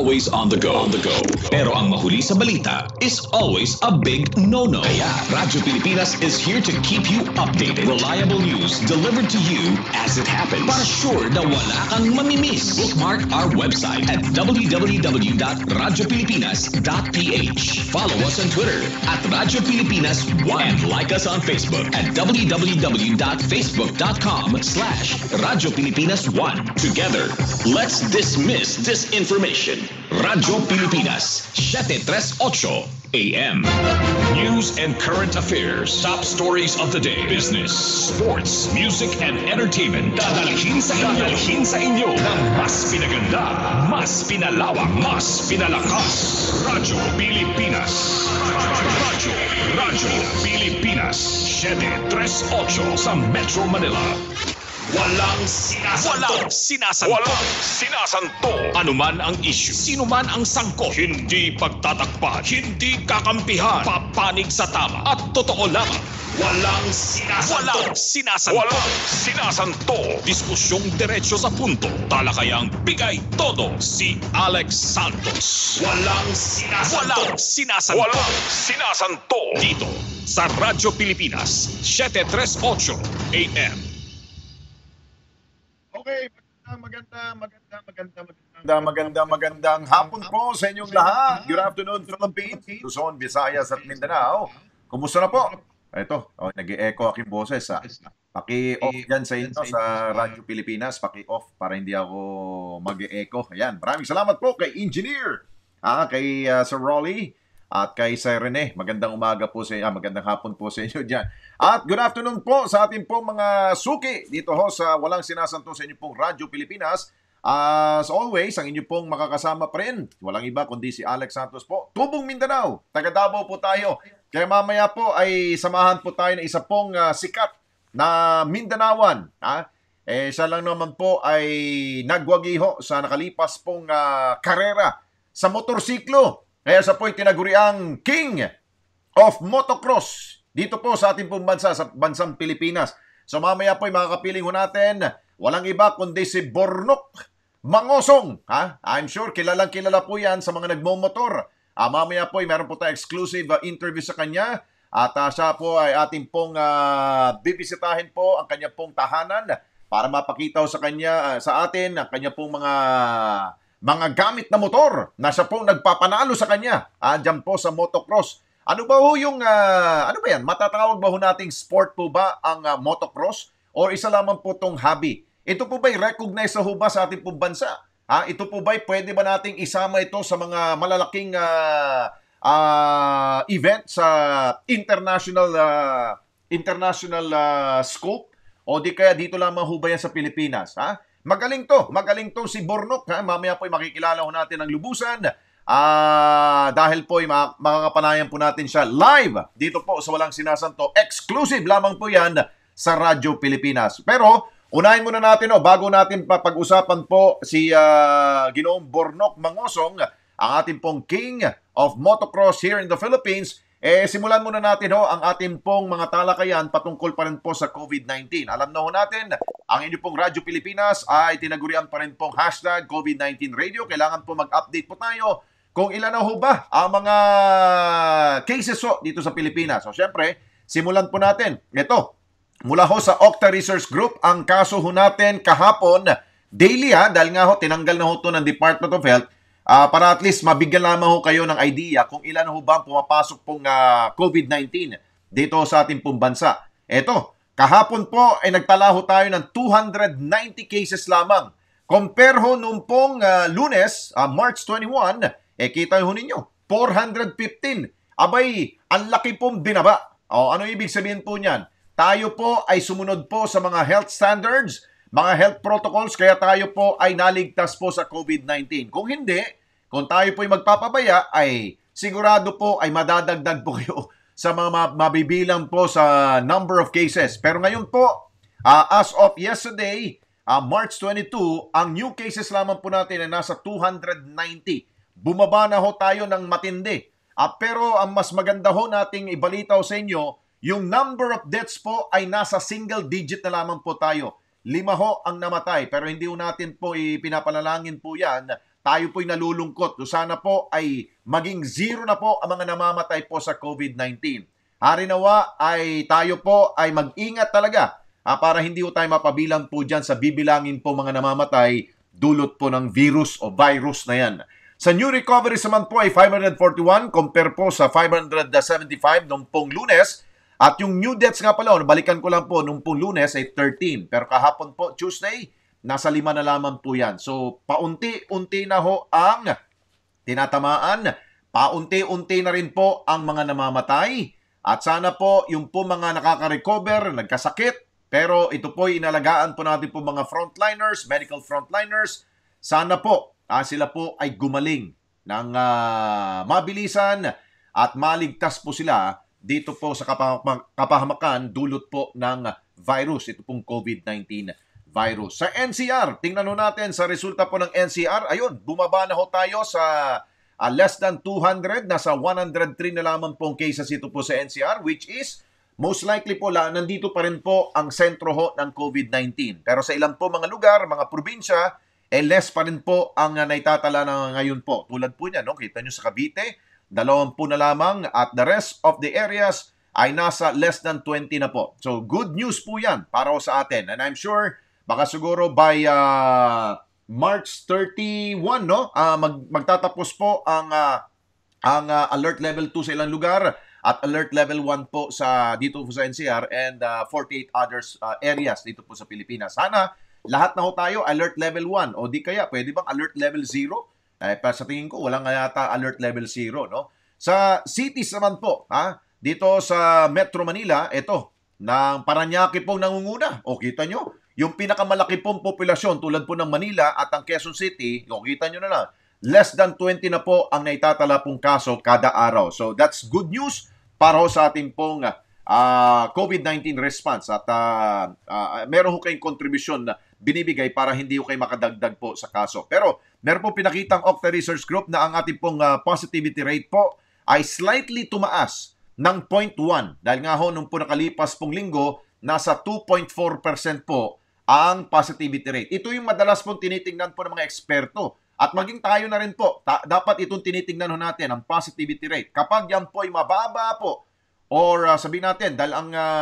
always on the go. Pero ang mahuli sa balita is always a big no-no. Kaya Radyo Pilipinas is here to keep you updated. Reliable news delivered to you as it happens. Para sure na wala kang mamimiss. Bookmark our website at www.radiopilipinas.ph. Follow us on Twitter at Radyo Pilipinas 1 and like us on Facebook at www.facebook.com/Radyo Pilipinas 1. Together, let's dismiss disinformation. Radyo Pilipinas, 738 AM. News and current affairs. Top stories of the day. Business, sports, music, and entertainment. Dadalhin sa inyo ng mas pinaganda, mas pinalawak, mas pinalakas. Radyo Pilipinas. Radyo Pilipinas, 738 sa Metro Manila. Walang sinasanto. Anuman ang issue, sino man ang sangkot, hindi pagtatakpan, hindi kakampihan, papanig sa tama at totoo lamang. Walang sinasanto. Diskusyong diretso sa punto. Talakayang bigay todo si Alex Santos. Walang sinasanto. Dito sa Radyo Pilipinas, 738 AM. Okay, magandang hapon po sa inyong lahat. Good afternoon, Philippines, Luzon, Visayas at Mindanao. Kumusta na po? Ito, nag-e-echo aking boses. Paki-off dyan sa inyo sa Radyo Pilipinas. Paki-off para hindi ako mag-e-echo. Ayan, maraming salamat po kay Engineer, kay Sir Rolly, at kay Sir Rene. Magandang umaga po sa inyo, magandang hapon po sa inyo dyan. At good afternoon po sa ating pong mga suki dito ho sa Walang Sinasanto sa inyo pong Radyo Pilipinas. As always, ang inyo pong makakasama pa rin, walang iba kundi si Alex Santos po. Tubong Mindanao, taga Davao po tayo. Kaya mamaya po ay samahan po tayo ng isa pong sikat na Mindanawan. Siya lang naman po ay nagwagiho sa nakalipas pong karera sa motorsiklo. Kaya siya po ay tinaguriang King of Motocross dito po sa ating pong bansa, sa bansang Pilipinas. So mamaya po ay makakapiling ho natin, walang iba kundi si Bornok Mangosong. I'm sure kilalang kilala po yan sa mga nagmomotor. Mamaya po ay meron po tayo exclusive interview sa kanya. At siya po ay ating pong bibisitahin po ang kanya pong tahanan para mapakita sa kanya, sa atin, ang kanya pong mga gamit na motor na siya pong nagpapanalo sa kanya dyan po sa motocross. Ano ba ho yung, ano ba yan? Matatawag ba ho nating sport po ba ang motocross? O isa lamang po tong hobby? Ito po ba'y recognize sa ho ba sa ating pong bansa? Ito po ba'y pwede ba nating isama ito sa mga malalaking event sa international scope? O di kaya dito lamang ho ba yan sa Pilipinas? Magaling to si Bornok. Mamaya po ay makikilala ho natin ang lubusan. Dahil po ay makakapanayan po natin siya live dito po sa Walang Sinasanto. Exclusive lamang po yan sa Radyo Pilipinas. Pero unahin muna natin, bago natin pag-usapan po si Ginoong Bornok Mangosong, ang ating pong King of Motocross here in the Philippines, simulan muna natin ang ating pong mga talakayan patungkol pa rin po sa COVID-19. Alam na ho natin, ang inyo pong Radyo Pilipinas ay tinagurian pa rin pong hashtag COVID-19 Radio. Kailangan po mag-update po tayo kung ilan na ho ba ang mga cases dito sa Pilipinas. So syempre, simulan po natin. Ito, mula ho sa Octa Research Group, ang kaso ho natin kahapon, daily dahil nga ho, tinanggal na ho ito ng Department of Health, para at least mabigyan lamang ho kayo ng idea kung ilan ho ba pumapasok pong COVID-19 dito sa ating pong bansa. Ito, kahapon po ay nagtala ho tayo ng 290 cases lamang. Compare ho nung pong Lunes, March 21, kita ho ninyo, 415. Abay, ang laki pong binaba. Ano ibig sabihin po niyan? Tayo po ay sumunod po sa mga health standards, mga health protocols, kaya tayo po ay naligtas po sa COVID-19. Kung hindi, kung tayo po ay magpapabaya, ay sigurado po ay madadagdag po kayo sa mga mabibilang po sa number of cases. Pero ngayon po, as of yesterday, March 22, ang new cases lamang po natin ay nasa 290. Bumaba na ho tayo ng matindi. Pero ang mas maganda ho nating ibalitaw sa inyo, yung number of deaths po ay nasa single digit na lamang po tayo. 5 ho ang namatay, pero hindi ho natin po ipinapanalangin po yan tayo po'y nalulungkot. So sana po ay maging zero na po ang mga namamatay po sa COVID-19. Harinawa ay tayo po ay mag-ingat talaga para hindi po tayo mapabilang po dyan sa bibilangin po mga namamatay dulot po ng virus o virus na yan. Sa new recoveries naman po ay 541 compare po sa 575 noong pong Lunes. At yung new deaths nga pala, balikan ko lang po, noong pong Lunes ay 13. Pero kahapon po, Tuesday, nasa 5 na lamang po yan. So, paunti-unti na ho ang tinatamaan. Paunti-unti na rin po ang mga namamatay. At sana po, yung po mga nakaka-recover, nagkasakit, pero ito po inalagaan po natin po mga frontliners, medical frontliners. Sana po sila po ay gumaling ng mabilisan at maligtas po sila dito po sa kapahamakan dulot po ng virus, ito pong COVID-19 virus. Sa NCR, tingnan ho natin sa resulta po ng NCR. Ayun, bumaba na ho tayo sa less than 200, nasa 103 na lamang pong cases ito po sa NCR, which is most likely po nandito pa rin po ang sentro ho ng COVID-19. Pero sa ilang po mga lugar, mga probinsya, less pa rin po ang naitatala na ngayon po. Tulad po niya, no? Kita nyo sa Cavite, 20 na lamang at the rest of the areas ay nasa less than 20 na po. So good news po yan para sa atin. And I'm sure, baka siguro by March 31, no? Magtatapos po ang alert level 2 sa ilang lugar at alert level 1 po dito po sa NCR and 48 others areas dito po sa Pilipinas. Sana lahat na ho tayo alert level 1 o di kaya pwede bang alert level 0? Sa tingin ko walang yata alert level 0, no? Sa cities naman po, dito sa Metro Manila, ito, ng Parañaque pong nangunguna. O kita nyo, yung pinakamalaki pong populasyon tulad po ng Manila at ang Quezon City, o kita nyo na lang, less than 20 na po ang naitatala pong kaso kada araw. So that's good news para sa ating pong COVID-19 response. At meron ho kayong kontribusyon na binibigay para hindi ho kayo makadagdag po sa kaso. Pero meron po pinakitang Octa Research Group na ang ating pong positivity rate po ay slightly tumaas ng 0.1. Dahil nga ho, nung po nakalipas pong linggo, nasa 2.4% po ang positivity rate. Ito yung madalas pong tinitingnan po ng mga eksperto. At maging tayo na rin po, dapat itong tinitingnan natin, ang positivity rate. Kapag yan po ay mababa po, or sabihin natin, dahil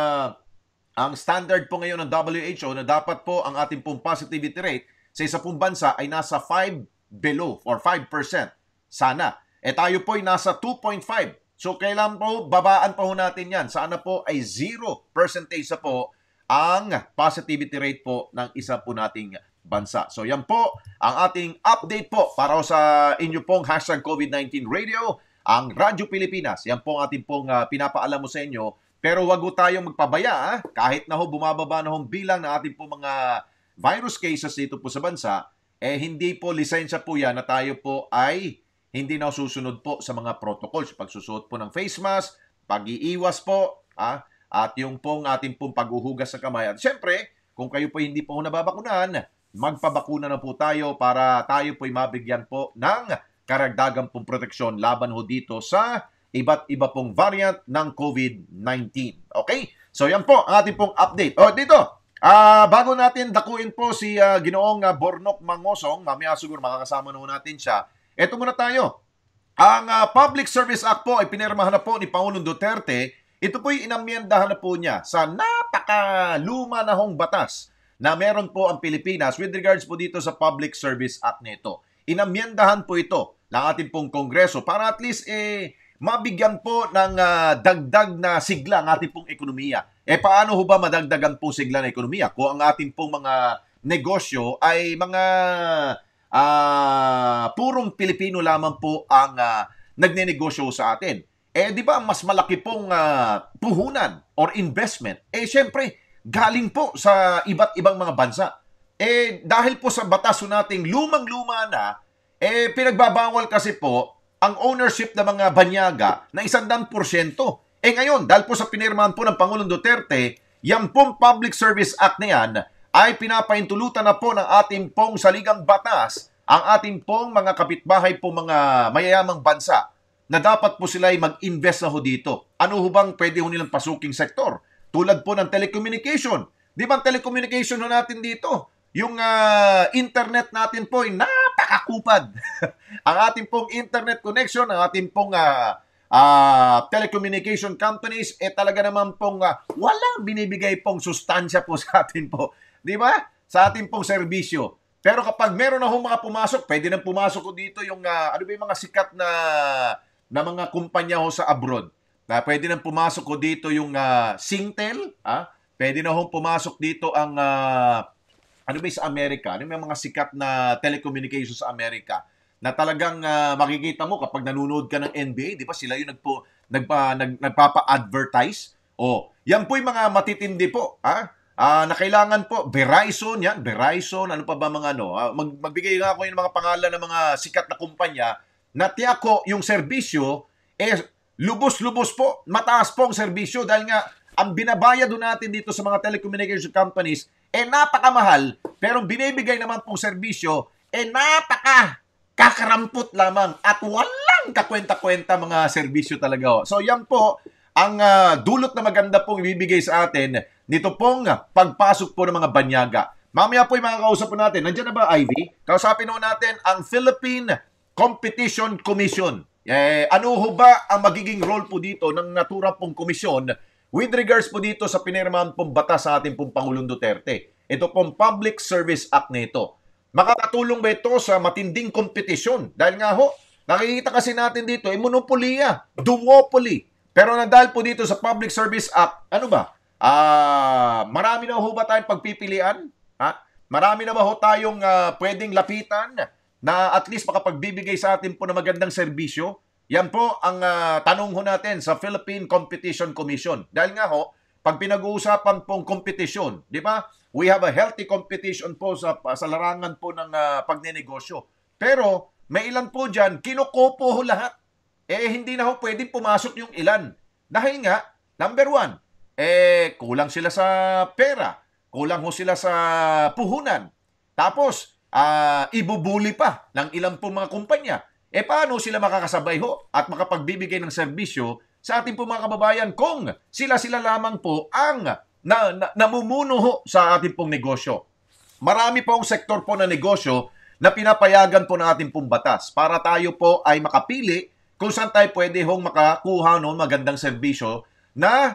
ang standard po ngayon ng WHO na dapat po ang ating pong positivity rate sa isa pong bansa ay nasa 5 below or 5%. Sana. Tayo po ay nasa 2.5. So kailan po, babaan pa ho natin yan. Sana po ay 0% na po ang positivity rate po ng isa po nating bansa. So yan po ang ating update po para sa inyo pong hashtag COVID-19 Radio, ang Radyo Pilipinas. Yan po ang ating pong pinapaalam mo sa inyo. Pero wag ho tayong magpabaya kahit na ho bumababa na ho bilang ng ating pong mga virus cases dito po sa bansa, hindi po lisensya po yan na tayo po ay hindi na susunod po sa mga protocols. Pagsusuot po ng face mask, pag-iiwas po, at yung pong ating pong paghuhugas sa kamay. At syempre, kung kayo po hindi po nababakunan, magpabakuna na po tayo para tayo po'y mabigyan po ng karagdagang pong proteksyon laban ho dito sa iba't iba pong variant ng COVID-19. Okay? So yan po ang ating pong update. Dito, bago natin dakuin po si Ginoong Bornok Mangosong, mamaya siguro makakasama na natin siya. Eto muna tayo. Ang Public Service Act po ay pinirmahan na po ni Pangulong Duterte. Ito po'y inamyendahan na po niya sa napakaluma na hong batas na meron po ang Pilipinas with regards po dito sa Public Service Act nito. Inamyendahan po ito ng ating pong Kongreso para at least mabigyan po ng dagdag na sigla ang ating pong ekonomiya. Paano ho ba madagdagan po sigla ng ekonomiya kung ang ating pong mga negosyo ay mga purong Pilipino lamang po ang nagnenegosyo sa atin? Di ba mas malaki pong puhunan or investment? Syempre, galing po sa iba't ibang mga bansa. Dahil po sa batas nating lumang-luma na, pinagbabawal kasi po ang ownership ng mga banyaga na 100%. Ngayon, dahil po sa pinirmahan po ng Pangulong Duterte, yan pong Public Service Act na yan ay pinapaintulutan na po ng ating pong saligang batas ang ating pong mga kapitbahay po mga mayayamang bansa na dapat po sila ay mag-invest na ho dito. Ano ho bang pwede ho nilang pasuking sektor? Tulad po ng telecommunication. Di ba ang telecommunication ho natin dito? yung internet natin po ay napakakupad. Ang ating pong internet connection, ang ating pong telecommunication companies, talaga naman pong walang binibigay pong sustansya po sa atin po. Di ba? Sa ating pong serbisyo. Pero kapag meron na mga pumasok, pwede nang pumasok ko dito yung, ano ba yung mga sikat na mga kumpanya ho sa abroad. Pwede nang pumasok ko dito yung Singtel, pwede na hong pumasok dito ang ano ba sa Amerika? Ano yung mga sikat na telecommunications sa Amerika? Na talagang makikita mo kapag nanonood ka ng NBA, di ba sila yung nagpapa-advertise? Yan po yung mga matitindi po. Na kailangan po, Verizon, ano pa ba mga magbigay nga ako yung mga pangalan ng mga sikat na kumpanya na tiyako yung serbisyo, lubos-lubos po, mataas po ang serbisyo dahil nga ang binabayad doon natin dito sa mga telecommunication companies napakamahal, pero binibigay naman pong serbisyo kakaраmpot lamang at walang kakwenta-kwenta mga serbisyo talaga. So yan po ang dulot na maganda pong ibibigay sa atin nito pong pagpasok po ng mga banyaga. Mamaya po yung mga kausap po natin. Nandiyan na ba, Ivy? Kausapin po natin ang Philippine Competition Commission. Ano ho ba ang magiging role po dito ng naturang pong komisyon with regards po dito sa pinirmahan pong batas sa ating pong Pangulong Duterte? Ito pong Public Service Act na ito. Makakatulong ba ito sa matinding kompetisyon? Dahil nga ho, nakikita kasi natin dito, monopoliya, duopoly. Pero dahil po dito sa Public Service Act, ano ba? Marami na ho ba tayong pagpipilian? Marami na ba ho tayong pwedeng lapitan na at least makapagbibigay sa atin po ng magandang serbisyo? Yan po ang tanong ho natin sa Philippine Competition Commission. Dahil nga ho, pag pinag-uusapan pong kompetisyon, di ba? We have a healthy competition po sa larangan po ng pagnenegosyo. Pero may ilan po dyan, kinukopo ho lahat. Hindi na ho pwedeng pumasok yung ilan. Dahil nga, number one, kulang sila sa pera. Kulang ho sila sa puhunan. Tapos, ibubuli pa ng ilang po mga kumpanya. Paano sila makakasabay ho at makapagbibigay ng serbisyo sa ating po mga kababayan kung sila lamang po ang namumuno ho sa ating pong negosyo? Marami po ang sektor po na negosyo na pinapayagan po ng ating pong batas para tayo po ay makapili kung saan tayo pwede hong makakuha ng magandang serbisyo na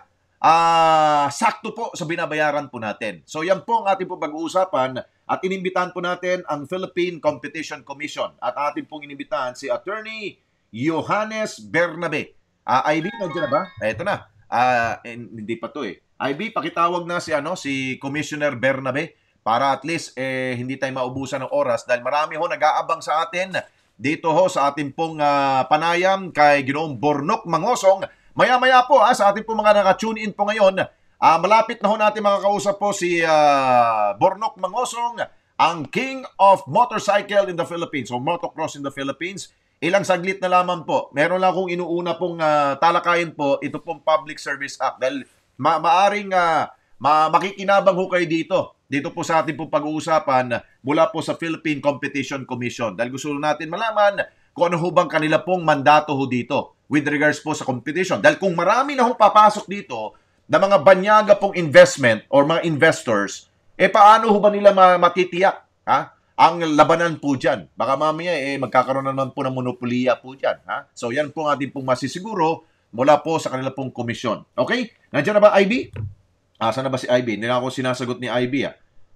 sakto po sa binabayaran po natin. So yan po ang ating po pag-uusapan at inimbitahan po natin ang Philippine Competition Commission at ating pong inimbitahan si Attorney Johannes Bernabe. IB, nandiyan na ba? Ito na. Hindi pa to IB, pakitawag na si Commissioner Bernabe para at least hindi tayo maubusan ng oras dahil marami ho nag-aabang sa atin dito ho sa ating pong panayam kay Ginoong Bornok Mangosong. Maya-maya po sa ating po mga naka-tune in po ngayon, malapit na ho natin makakausap po si Bornok Mangosong, ang King of Motorcycle in the Philippines o Motocross in the Philippines. Ilang saglit na lamang po. Meron lang akong inuuna pong talakayin po, ito pong Public Service Act dahil maaring makikinabang ho kayo dito. Dito po sa ating pong pag-uusapan mula po sa Philippine Competition Commission dahil gusto natin malaman kung ano ho bang kanila pong mandato ho dito with regards po sa competition. Dahil kung marami na hong papasok dito na mga banyaga pong investment or mga investors, paano ho ba nila matitiyak ang labanan po dyan? Baka mamaya magkakaroon na naman po ng monopoliya po dyan. So yan po ang ating pong masisiguro mula po sa kanila pong komisyon. Okay? Nandiyan na ba, IB? Asa na ba si IB? Hindi na ako sinasagot ni IB.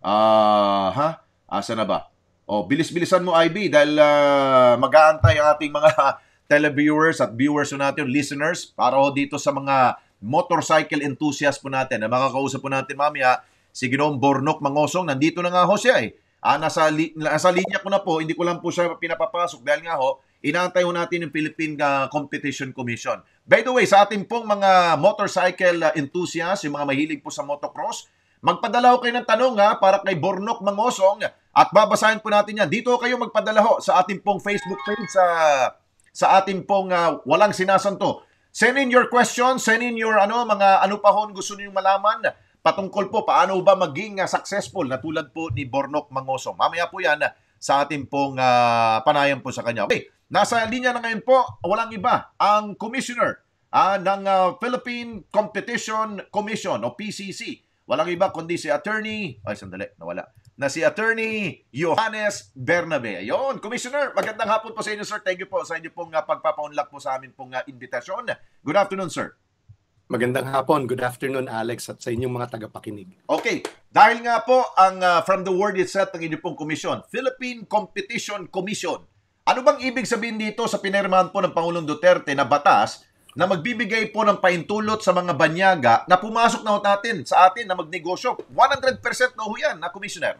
Asa na ba? Bilis-bilisan mo, IB, dahil mag-aantay ang ating mga televiewers at viewers natin, listeners, para dito sa mga motorcycle enthusiast po natin na makakausap po natin mamaya si Ginoong Bornok Mangosong. Nandito na nga ho siya nasa linya ko na po, hindi ko lang po siya pinapapasok dahil nga inaantay ho natin yung Philippine Competition Commission. By the way, sa ating pong mga motorcycle enthusiasts, yung mga mahilig po sa motocross, magpadala ho kayo ng tanong para kay Bornok Mangosong at babasahin po natin yan. Dito kayo magpadala ho sa ating pong Facebook page sa ating pong walang sinasanto. Send in your questions, send in your mga pa ho gusto niyo malaman patungkol po paano ba maging successful na tulad po ni Bornok Mangosong. Mamaya po yan sa ating pong panayam po sa kanya. Okay, nasa linya na ngayon po, walang iba, ang Commissioner ng Philippine Competition Commission o PCC. Walang iba kundi si Attorney, sandali, nawala. na si Attorney Johannes Bernabe. Ayun, Commissioner, magandang hapon po sa inyo, sir. Thank you po sa inyo pong pagpapaunlak po sa amin pong invitasyon. Good afternoon, sir. Magandang hapon. Good afternoon, Alex, at sa inyong mga tagapakinig. Okay, dahil nga po ang from the word itself ng inyong pong komisyon, Philippine Competition Commission. Ano bang ibig sabihin dito sa pinirmahan po ng Pangulong Duterte na batas na magbibigay po ng paintulot sa mga banyaga na pumasok na natin sa atin na magnegosyo? 100% na ho yan, na Commissioner.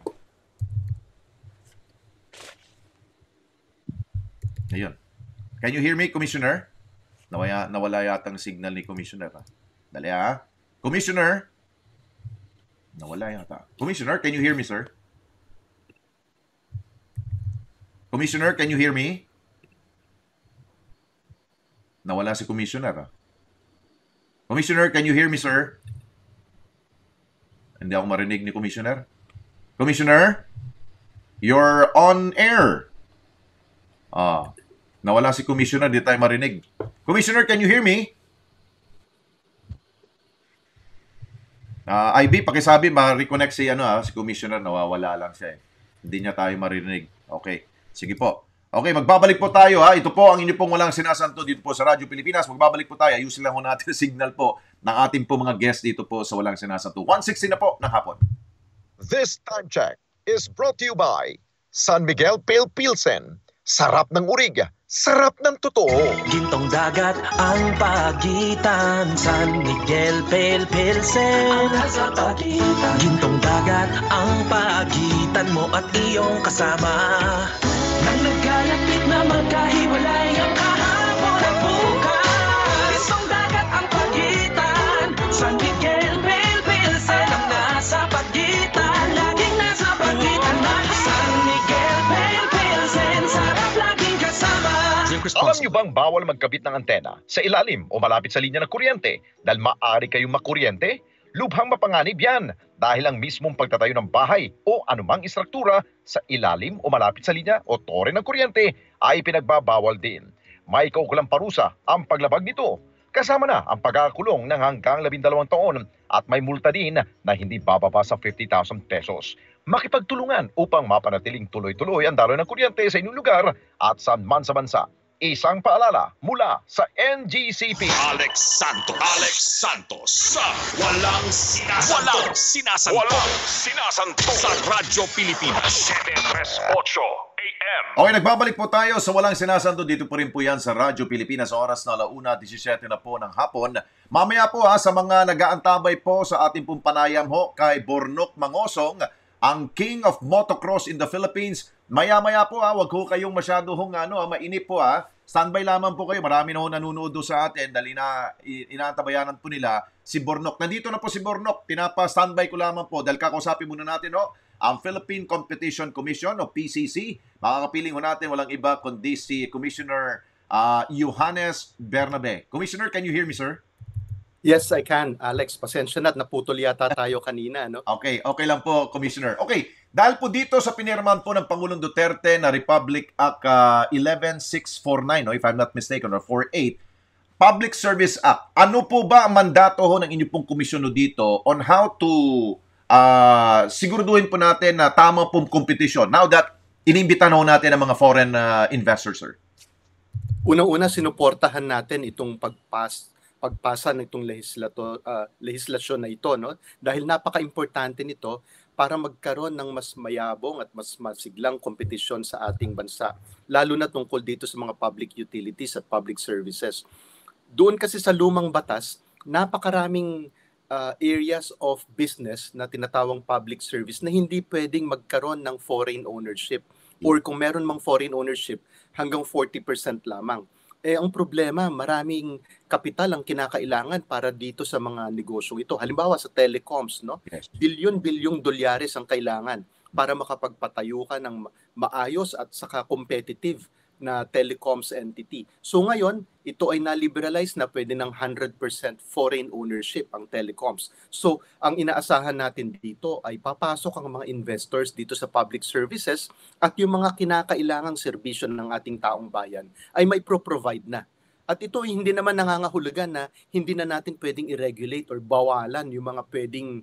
Ayun. Can you hear me, Commissioner? Nawala yata ang signal ni Commissioner. Ha? Dali ha. Commissioner? Nawala yata. Commissioner, can you hear me, sir? Commissioner, can you hear me? Nawala si Commissioner. Ha? Commissioner, can you hear me, sir? Hindi ako marinig ni Commissioner. Commissioner? You're on air. Nawala si Commissioner, di tayo marinig. Commissioner, can you hear me? IB, pakisabi, ma-reconnect si Commissioner, nawawala lang siya. Hindi niya tayo marinig. Okay, sige po. Okay, magbabalik po tayo ha. Ito po ang inyo pong walang sinasanto dito po sa Radyo Pilipinas. Magbabalik po tayo. Ayusin lang ho natin signal po ng ating po mga guest dito po sa walang sinasanto. 1:60 na po ng hapon. This time check is brought to you by San Miguel Pale Pilsen. Sarap ng urig, sarap ng totoo. Gintong dagat ang pagitan, San Miguel Pale Pilsen. Sa pagitan. Gintong dagat ang pagitan mo at iyong kasama. Nang nagkalapit na magkahiwalay ang kahapon at bukas. Gintong dagat ang pagitan, San Miguel Pale Pilsen. Ang nasa pagitan, laging nasa pagitan na San Miguel Pale Pilsen. Sarap laging kasama. Alam niyo bang bawal magkabit ng antena sa ilalim o malapit sa linya ng kuryente dahil maaari kayong makuryente? Lubhang mapanganib yan dahil ang mismong pagtatayo ng bahay o anumang istruktura sa ilalim o malapit sa linya o tore ng kuryente ay pinagbabawal din. May kaukulang parusa ang paglabag nito. Kasama na ang pagkakulong ng hanggang 12 taon at may multa din na hindi bababa sa 50,000 pesos. Makipagtulungan upang mapanatiling tuloy-tuloy ang daloy ng kuryente sa inyong lugar at saan man sa bansa. Isang paalala mula sa NGCP. Alex Santos sa Walang Sinasanto sa Radyo Pilipinas 738 AM. Okay, nagbabalik po tayo sa Walang Sinasanto. Dito po rin po yan sa Radyo Pilipinas. Oras na 1:17 na po ng hapon. Mamaya po sa mga nag-aantabay po sa ating pong panayam ho kay Bornok Mangosong, ang King of Motocross in the Philippines. Maya-maya po wag ho kayong masyado mainip po Standby lamang po kayo. Marami na ho nanonood sa atin dahil inaantabayanan po nila si Bornok. Nandito na po si Bornok. Pinapa-standby ko lamang po dahil kakausapin muna natin ang Philippine Competition Commission o PCC. Makakapiling ho natin walang iba kundi si Commissioner Johannes Bernabe. Commissioner, can you hear me, sir? Yes, I can. Alex, pasensya na at naputol yata tayo kanina, no? Okay lang po, Commissioner. Okay, dahil po dito sa pinirmahan po ng Pangulong Duterte na Republic Act 11649, if I'm not mistaken, or 48, Public Service Act. Ano po ba ang mandato ho ng inyong pong komisyon dito on how to siguraduhin po natin na tama pong competition now that inimbitan ho natin ang mga foreign investors, sir? Una-una, sinuportahan natin itong pagpasa ng itong lehislasyon na ito, no? Dahil napaka-importante nito para magkaroon ng mas mayabong at mas masiglang kompetisyon sa ating bansa, lalo na tungkol dito sa mga public utilities at public services. Doon kasi sa lumang batas, napakaraming areas of business na tinatawang public service na hindi pwedeng magkaroon ng foreign ownership, or kung meron mang foreign ownership, hanggang 40% lamang. Ang problema, maraming kapital ang kinakailangan para dito sa mga negosyong ito. Halimbawa sa telecoms, no? Yes. Bilyon-bilyong dolyares ang kailangan para makapagpatayo ka ng maayos at saka competitive na telecoms entity. So ngayon, ito ay na-liberalize na pwede ng 100% foreign ownership ang telecoms. So ang inaasahan natin dito ay papasok ang mga investors dito sa public services at yung mga kinakailangang serbisyo ng ating taong bayan ay may pro-provide na. At ito hindi naman nangangahulugan na hindi na natin pwedeng i-regulate or bawalan yung mga pwedeng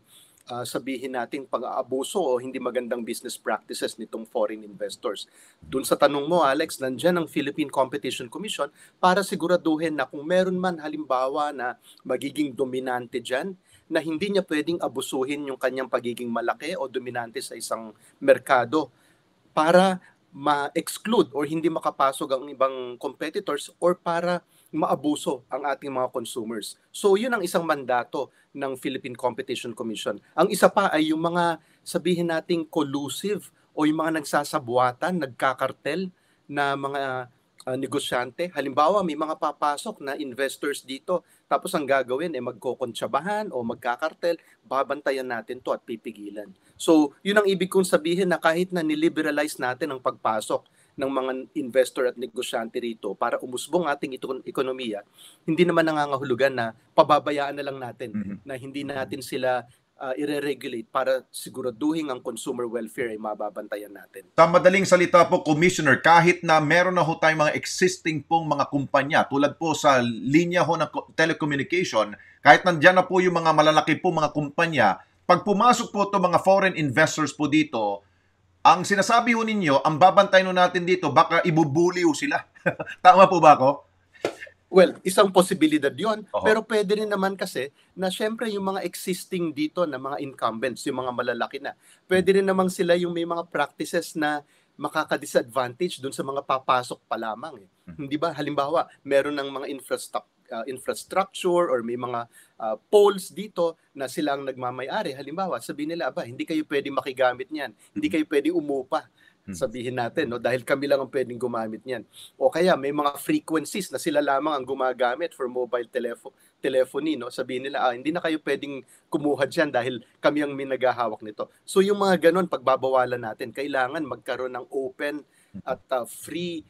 sabihin natin pag-aabuso o hindi magandang business practices nitong foreign investors. Doon sa tanong mo, Alex, nandyan ang Philippine Competition Commission para siguraduhin na kung meron man halimbawa na magiging dominante dyan, na hindi niya pwedeng abusuhin yung kanyang pagiging malaki o dominante sa isang merkado para ma-exclude or hindi makapasok ang ibang competitors or para maabuso ang ating mga consumers. So yun ang isang mandato ng Philippine Competition Commission. Ang isa pa ay yung mga sabihin nating collusive o yung mga nagsasabuatan, nagkakartel na mga negosyante. Halimbawa, may mga papasok na investors dito tapos ang gagawin ay magkokontsabahan o magkakartel, babantayan natin to at pipigilan. So yun ang ibig kong sabihin na kahit na niliberalize natin ang pagpasok ng mga investor at negosyante rito para umusbong ating ekonomiya, hindi naman nangangahulugan na pababayaan na lang natin na hindi natin sila i-regulate para siguraduhin ang consumer welfare ay mababantayan natin. Sa madaling salita po, Commissioner, kahit na meron na ho tayong mga existing pong mga kumpanya, tulad po sa linya ho ng telecommunication, kahit nandyan na po yung mga malalaki po mga kumpanya, pag pumasok po ito mga foreign investors po dito, ang sinasabi ho ninyo, ang babantay no natin dito, baka ibubuli ho sila. Tama po ba ako? Well, isang posibilidad yon, pero pwede rin naman kasi na syempre yung mga existing dito na mga incumbents, yung mga malalaki na, pwede rin naman sila yung may mga practices na makaka-disadvantage dun sa mga papasok pa lamang. Hindi ba? Halimbawa, meron ng mga infrastructure or may mga poles dito na silang nagmamay-ari. Halimbawa, sabihin nila, hindi kayo pwede makigamit niyan. Hindi kayo pwede umupa. Sabihin natin, no, dahil kami lang ang pwedeng gumamit niyan. O kaya may mga frequencies na sila lamang ang gumagamit for mobile telephony, no. Sabihin nila, hindi na kayo pwedeng kumuha diyan dahil kami ang may naghahawak nito. So yung mga ganun pagbabawalan natin, kailangan magkaroon ng open at free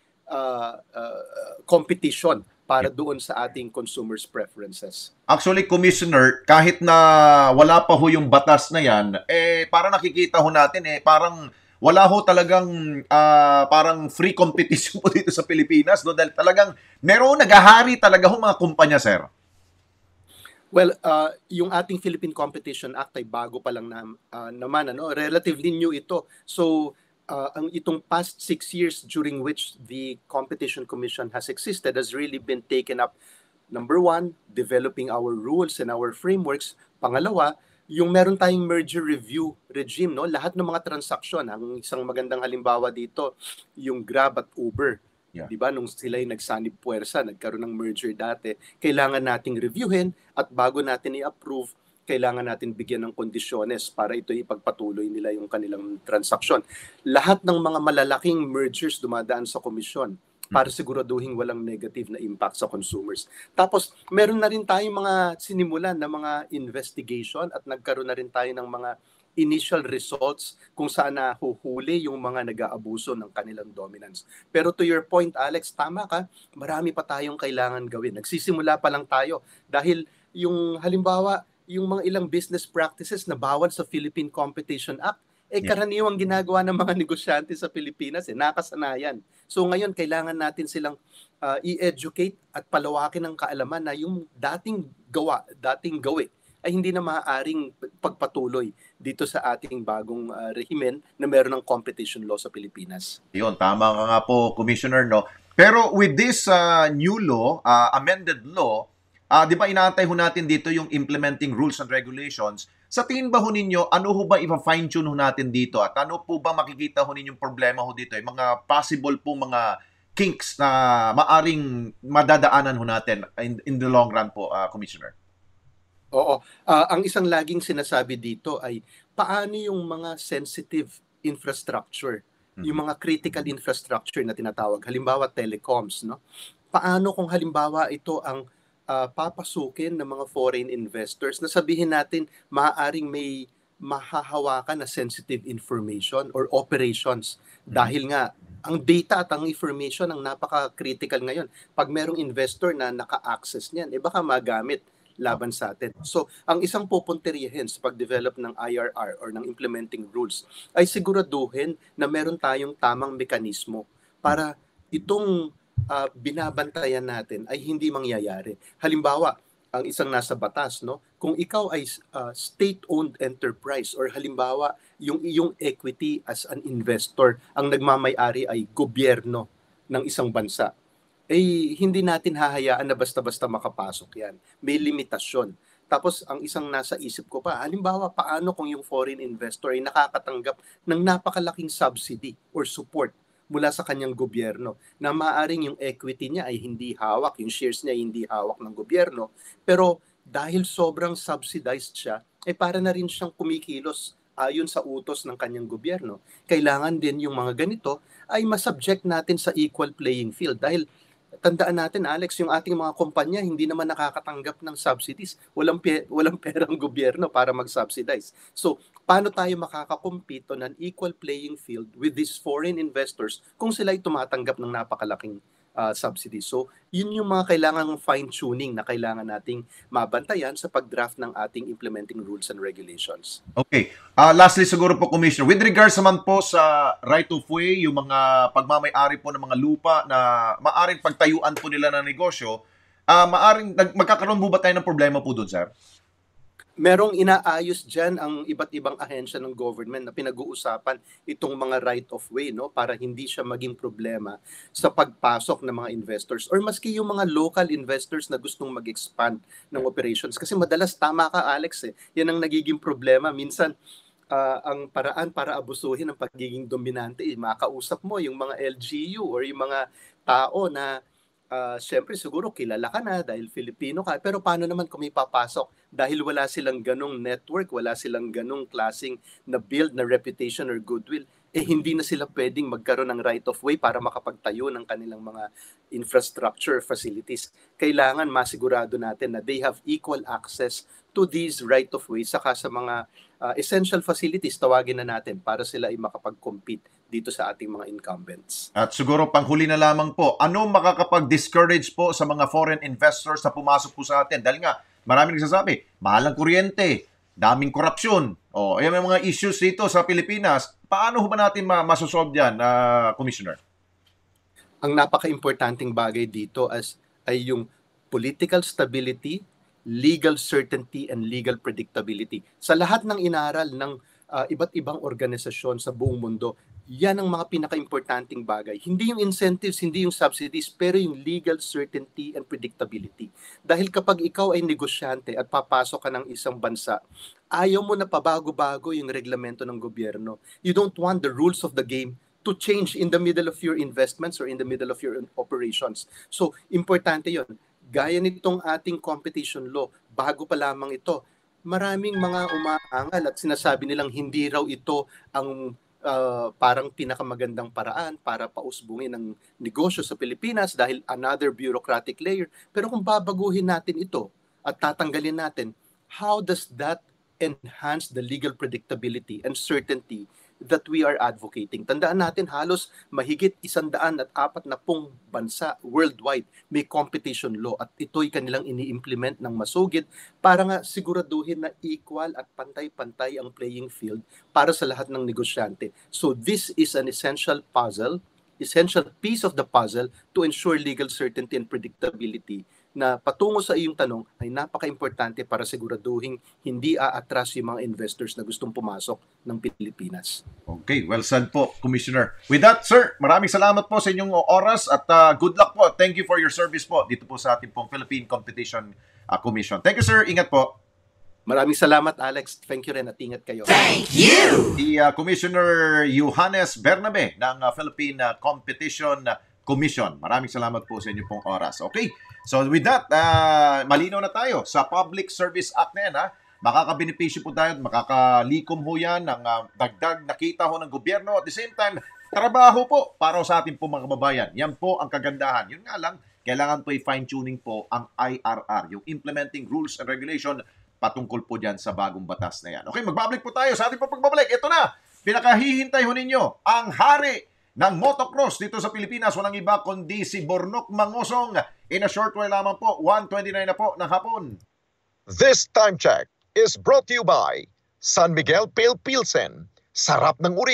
competition para doon sa ating consumers' preferences. Actually, Commissioner, kahit na wala pa ho yung batas na yan, parang nakikita ho natin, parang wala ho talagang parang free competition po dito sa Pilipinas, no? Dahil talagang meron naghahari talaga ho mga kumpanya, sir. Well, yung ating Philippine Competition Act ay bago pa lang naman, relatively new ito. So, ang itong past 6 years during which the Competition Commission has existed has really been taken up, number one, developing our rules and our frameworks. Pangalawa, yung meron tayong merger review regime, no? Lahat ng mga transaksyon, ang isang magandang halimbawa dito, yung Grab at Uber. Yeah. 'Di ba? Nung sila yung nagsanib puwersa, nagkaroon ng merger dati, kailangan nating reviewin at bago natin i-approve, kailangan natin bigyan ng kondisyones para ito ipagpatuloy nila yung kanilang transaksyon. Lahat ng mga malalaking mergers dumadaan sa komisyon para siguraduhin walang negative na impact sa consumers. Tapos, meron na rin tayong mga sinimulan na mga investigation at nagkaroon na rin tayo ng mga initial results kung saan nahuhuli yung mga nag-aabuso ng kanilang dominance. Pero to your point, Alex, tama ka, marami pa tayong kailangan gawin. Nagsisimula pa lang tayo dahil yung halimbawa, yung mga ilang business practices na bawal sa Philippine Competition Act, karaniwang ginagawa ng mga negosyante sa Pilipinas, nakasanayan. So ngayon, kailangan natin silang i-educate at palawakin ang kaalaman na yung dating gawi, ay hindi na maaaring pagpatuloy dito sa ating bagong rehimen na meron ng competition law sa Pilipinas. Yun, tama ka nga po, Commissioner, no? Pero with this new law, amended law, di ba inaantay ho natin dito yung implementing rules and regulations? Sa tingin ba ho ninyo, ano ho ba ipa-fine-tune ho natin dito? At ano po ba makikita ho ninyong problema ho dito? Yung mga possible po mga kinks na maaring madadaanan ho natin in the long run po, Commissioner? Oo. Ang isang laging sinasabi dito ay paano yung mga sensitive infrastructure, yung mga critical infrastructure na tinatawag. Halimbawa, telecoms, no? Paano kung halimbawa ito ang papasukin ng mga foreign investors na sabihin natin maaaring may mahahawakan na sensitive information or operations dahil nga ang data at ang information ang napaka-critical ngayon. Pag merong investor na naka-access niyan, baka magamit laban sa atin. So, ang isang pupunterihin sa pag-develop ng IRR or ng implementing rules ay siguraduhin na meron tayong tamang mekanismo para itong binabantayan natin ay hindi mangyayari. Halimbawa, ang isang nasa batas, no? Kung ikaw ay state-owned enterprise or halimbawa yung iyong equity as an investor, ang nagmamay-ari ay gobyerno ng isang bansa, hindi natin hahayaan na basta-basta makapasok yan. May limitasyon. Tapos ang isang nasa isip ko pa, halimbawa paano kung yung foreign investor ay nakakatanggap ng napakalaking subsidy or support mula sa kanyang gobyerno, na maaaring yung equity niya ay hindi hawak, yung shares niya ay hindi hawak ng gobyerno, pero dahil sobrang subsidized siya, para na rin siyang kumikilos ayon sa utos ng kanyang gobyerno. Kailangan din yung mga ganito ay masubject natin sa equal playing field, dahil tandaan natin, Alex, yung ating mga kumpanya hindi naman nakakatanggap ng subsidies. Walang perang gobyerno para mag-subsidize. So, paano tayo makakakompete on an equal playing field with these foreign investors kung sila ay tumatanggap ng napakalaking subsidies? So, yun yung mga kailangang fine-tuning na kailangan nating mabantayan sa pag-draft ng ating implementing rules and regulations. Okay. Lastly siguro po, Commissioner, with regards naman po sa right of way, yung mga pagmamay-ari po ng mga lupa na maaring pagtayuan po nila ng negosyo, magkakaroon po ba tayo ng problema po doon, sir? Merong inaayos dyan ang iba't ibang ahensya ng government na pinag-uusapan itong mga right of way, no, para hindi siya maging problema sa pagpasok ng mga investors or maski yung mga local investors na gustong mag-expand ng operations. Kasi madalas, tama ka Alex, yan ang nagiging problema. Minsan, ang paraan para abusuhin ang pagiging dominante, makausap mo yung mga LGU or yung mga tao na siyempre siguro kilala ka na dahil Filipino ka, pero paano naman kung may papasok? Dahil wala silang ganong network, wala silang ganong klaseng na build na reputation or goodwill, hindi na sila pwedeng magkaroon ng right of way para makapagtayo ng kanilang mga infrastructure facilities. Kailangan masigurado natin na they have equal access to these right of way, saka sa mga essential facilities, tawagin na natin, para sila ay makapag-compete dito sa ating mga incumbents. At siguro panghuli na lamang po, ano makakapag-discourage po sa mga foreign investors na pumasok po sa atin? Dahil nga, maraming nagsasabi, mahal ang kuryente, daming korupsyon. May mga issues dito sa Pilipinas. Paano ba natin masosolve yan, Commissioner? Ang napaka-importanting bagay dito ay yung political stability, legal certainty, and legal predictability. Sa lahat ng inaral ng iba't ibang organisasyon sa buong mundo, yan ang mga pinaka-importanting bagay. Hindi yung incentives, hindi yung subsidies, pero yung legal certainty and predictability. Dahil kapag ikaw ay negosyante at papasok ka ng isang bansa, ayaw mo na pabago-bago yung reglamento ng gobyerno. You don't want the rules of the game to change in the middle of your investments or in the middle of your operations. So, importante yon. Gaya nitong ating competition law, bago pa lamang ito, maraming mga umaangal at sinasabi nilang hindi raw ito ang parang pinakamagandang paraan para pausbungin ang negosyo sa Pilipinas dahil another bureaucratic layer. Pero kung babaguhin natin ito at tatanggalin natin, how does that enhance the legal predictability and certainty that we are advocating? Tandaan natin, halos mahigit 140 bansa worldwide may competition law at ito'y kanilang ini-implement ng masugid para nga siguraduhin na equal at pantay-pantay ang playing field para sa lahat ng negosyante. So this is an essential piece of the puzzle to ensure legal certainty and predictability na patungo sa iyong tanong ay napaka-importante para siguraduhin hindi aatras yung mga investors na gustong pumasok ng Pilipinas. Okay, well said po, Commissioner. With that, sir, maraming salamat po sa inyong oras at good luck po. Thank you for your service po dito po sa ating pong Philippine Competition Commission. Thank you, sir. Ingat po. Maraming salamat, Alex. Thank you rin at ingat kayo. Thank you! Si Commissioner Johannes Bernabe ng Philippine Competition Commission. Maraming salamat po sa inyong pong oras. Okay, so with that, malinaw na tayo sa Public Service Act na yan. Makakabenepisyo po tayo at makakalikom ho yan ng dagdag na kita ho ng gobyerno. At the same time, trabaho po para sa ating po mga kababayan. Yan po ang kagandahan. Yun nga lang, kailangan po i-fine-tuning po ang IRR, yung Implementing Rules and Regulation, patungkol po dyan sa bagong batas na yan. Okay, magbabalik po tayo sa ating po pagbabalik. Ito na, pinakahihintay ho ninyo, ang hari ng motocross dito sa Pilipinas. Walang iba kundi si Bornok Mangosong. In a short while lamang po, 1:29 na po ng hapon. This time check is brought to you by San Miguel Pale Pilsen. Sarap ng urig,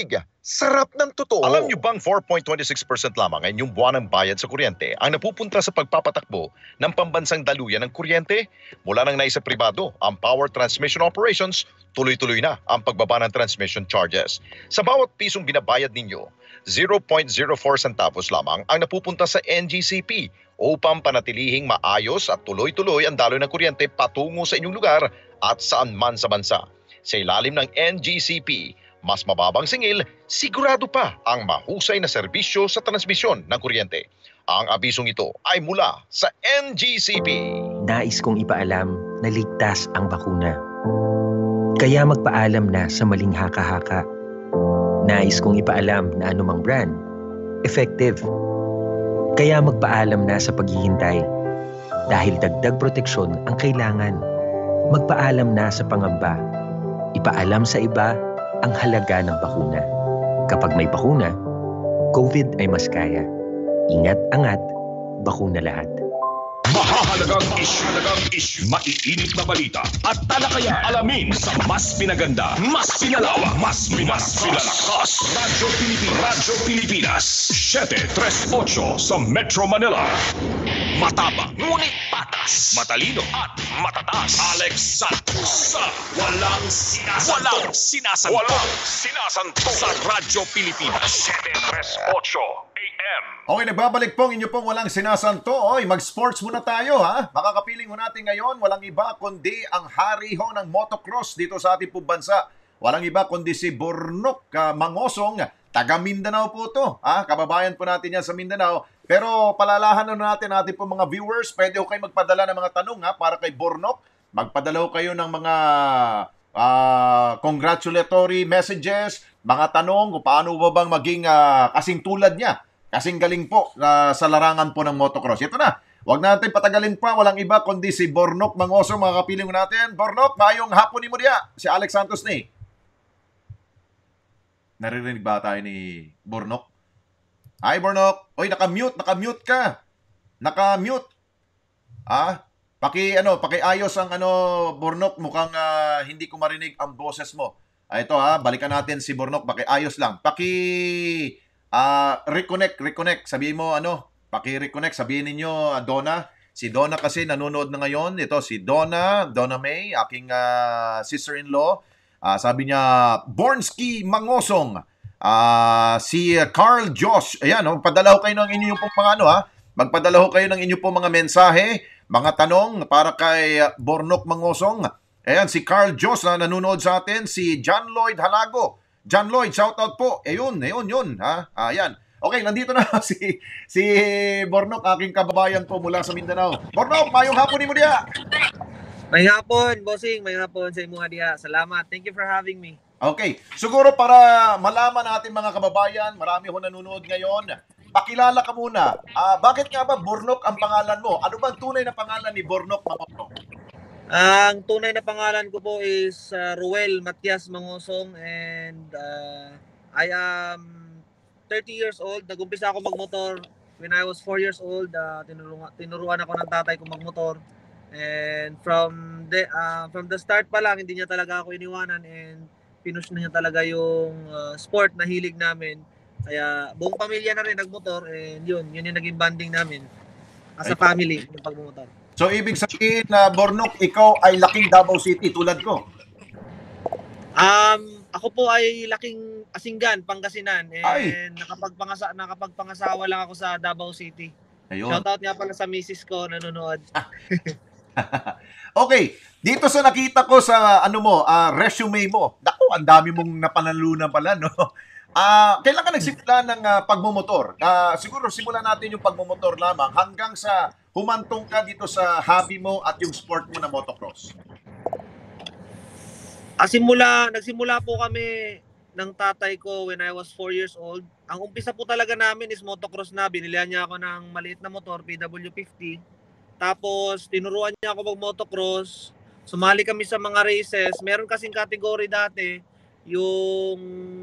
Sarap ng totoo. Alam niyo bang 4.26% lamang ang inyong buwanang bayad sa kuryente ang napupunta sa pagpapatakbo ng pambansang daluyan ng kuryente? Mula nang naisa pribado ang power transmission operations, tuloy-tuloy na ang pagbaba ng transmission charges. Sa bawat pisong binabayad ninyo, 0.04 centavos lamang ang napupunta sa NGCP upang panatilihing maayos at tuloy-tuloy ang daloy ng kuryente patungo sa inyong lugar at saan man sa bansa. Sa ilalim ng NGCP, mas mababang singil, sigurado pa ang mahusay na serbisyo sa transmisyon ng kuryente. Ang abisong ito ay mula sa NGCP. Nais kong ipaalam na ligtas ang bakuna. Kaya magpaalam na sa maling haka-haka. Nais kong ipaalam na anumang brand, effective. Kaya magpaalam na sa paghihintay. Dahil dagdag proteksyon ang kailangan. Magpaalam na sa pangamba. Ipaalam sa iba ang halaga ng bakuna. Kapag may bakuna, COVID ay mas kaya. Ingat-angat, bakuna lahat. Mahahalagang issue, maiinit na balita at talakaya alamin sa mas pinaganda, mas pinalawak, mas pinalakas. Radyo Pilipinas, 738 sa Metro Manila. Matapang, ngunit patas. Matalino at matatas. Alex Santos sa Walang Sinasanto. Sa Radyo Pilipinas, 738 AM. Okay, nagbabalik pong inyo pong Walang Sinasanto. Oy, mag-sports muna tayo ha. Makakapiling ho natin ngayon, walang iba kundi ang hari ho ng motocross dito sa ating pong bansa. Walang iba kundi si Bornok Mangosong, taga Mindanao po to. Kababayan po natin yan sa Mindanao. Pero palalahan na natin po mga viewers, pwede ho kayo magpadala ng mga tanong para kay Bornok. Magpadala ho kayo ng mga congratulatory messages, mga tanong kung paano ba bang maging kasing tulad niya. Kasing galing po sa larangan po ng motocross. Ito na, huwag natin patagalin pa, walang iba kundi si Bornok Mangosong, mga kapiling natin. Bornok, mayong hapon ni mo diya, si Alex Santos ni. Naririnig ba tayo ni Bornok? Hi Bornok. Oy, nakamute ka. Nakamute. Pakiayos ang Bornok, mukhang hindi ko marinig ang boses mo. Ito balikan natin si Bornok, pakiayos lang. Reconnect. Sabihin mo paki-reconnect, sabihin ninyo Donna. Si Donna kasi nanonood na ngayon. Ito si Donna May, aking sister-in-law. Sabi niya, Bornski Mangosong. Si Carl Josh, ayan, magpadala ho kayo ng inyong pong mga magpadala ho kayo ng inyong pong mga mensahe, mga tanong para kay Bornok Mangosong. Ayan, si Carl Josh na nanonood sa atin, si John Lloyd Halago. John Lloyd, shoutout po. Ayun, yun. Ayan. Okay, nandito na si Bornok, aking kababayan po mula sa Mindanao. Bornok, mayong hapon ni mo diya. May hapon, bossing. May hapon sa imo diya. Salamat. Thank you for having me. Okay. Siguro para malaman natin mga kababayan, marami ho nanonood ngayon. Pakilala ka muna. Bakit nga ba Bornok ang pangalan mo? Ano bang tunay na pangalan ni Bornok Mangosong? Ang tunay na pangalan ko po is Ruel Matias Mangosong, and I am 30 years old. Nag-umpisa ako magmotor when I was 4 years old. Tinuruan ako ng tatay ko magmotor. And from the start pa lang, hindi niya talaga ako iniwanan, and pinush na niya talaga yung sport na hilig namin. Kaya buong pamilya na rin nagmotor, and yun yung naging banding namin as a family, yung pagmumotor. So, ibig sabihin na Bornok, ikaw ay laking Davao City tulad ko? Ako po ay laking Asinggan, Pangasinan, and nakapagpangasawa lang ako sa Davao City. Ayun. Shoutout nga pala sa misis ko nanonood. Okay, dito sa nakita ko sa resume mo. Naku, ang dami mong napanalunan pala, no? Kailan ka nagsimula ng pagmumotor? Siguro simulan natin yung pagmumotor lamang hanggang sa humantong ka dito sa hobby mo at yung sport mo na motocross. Nagsimula po kami ng tatay ko when I was 4 years old. Ang umpisa po talaga namin is motocross na. Binilihan niya ako ng maliit na motor, PW50. Tapos tinuruan niya ako mag-motocross. Sumali kami sa mga races. Meron kasing category dati, yung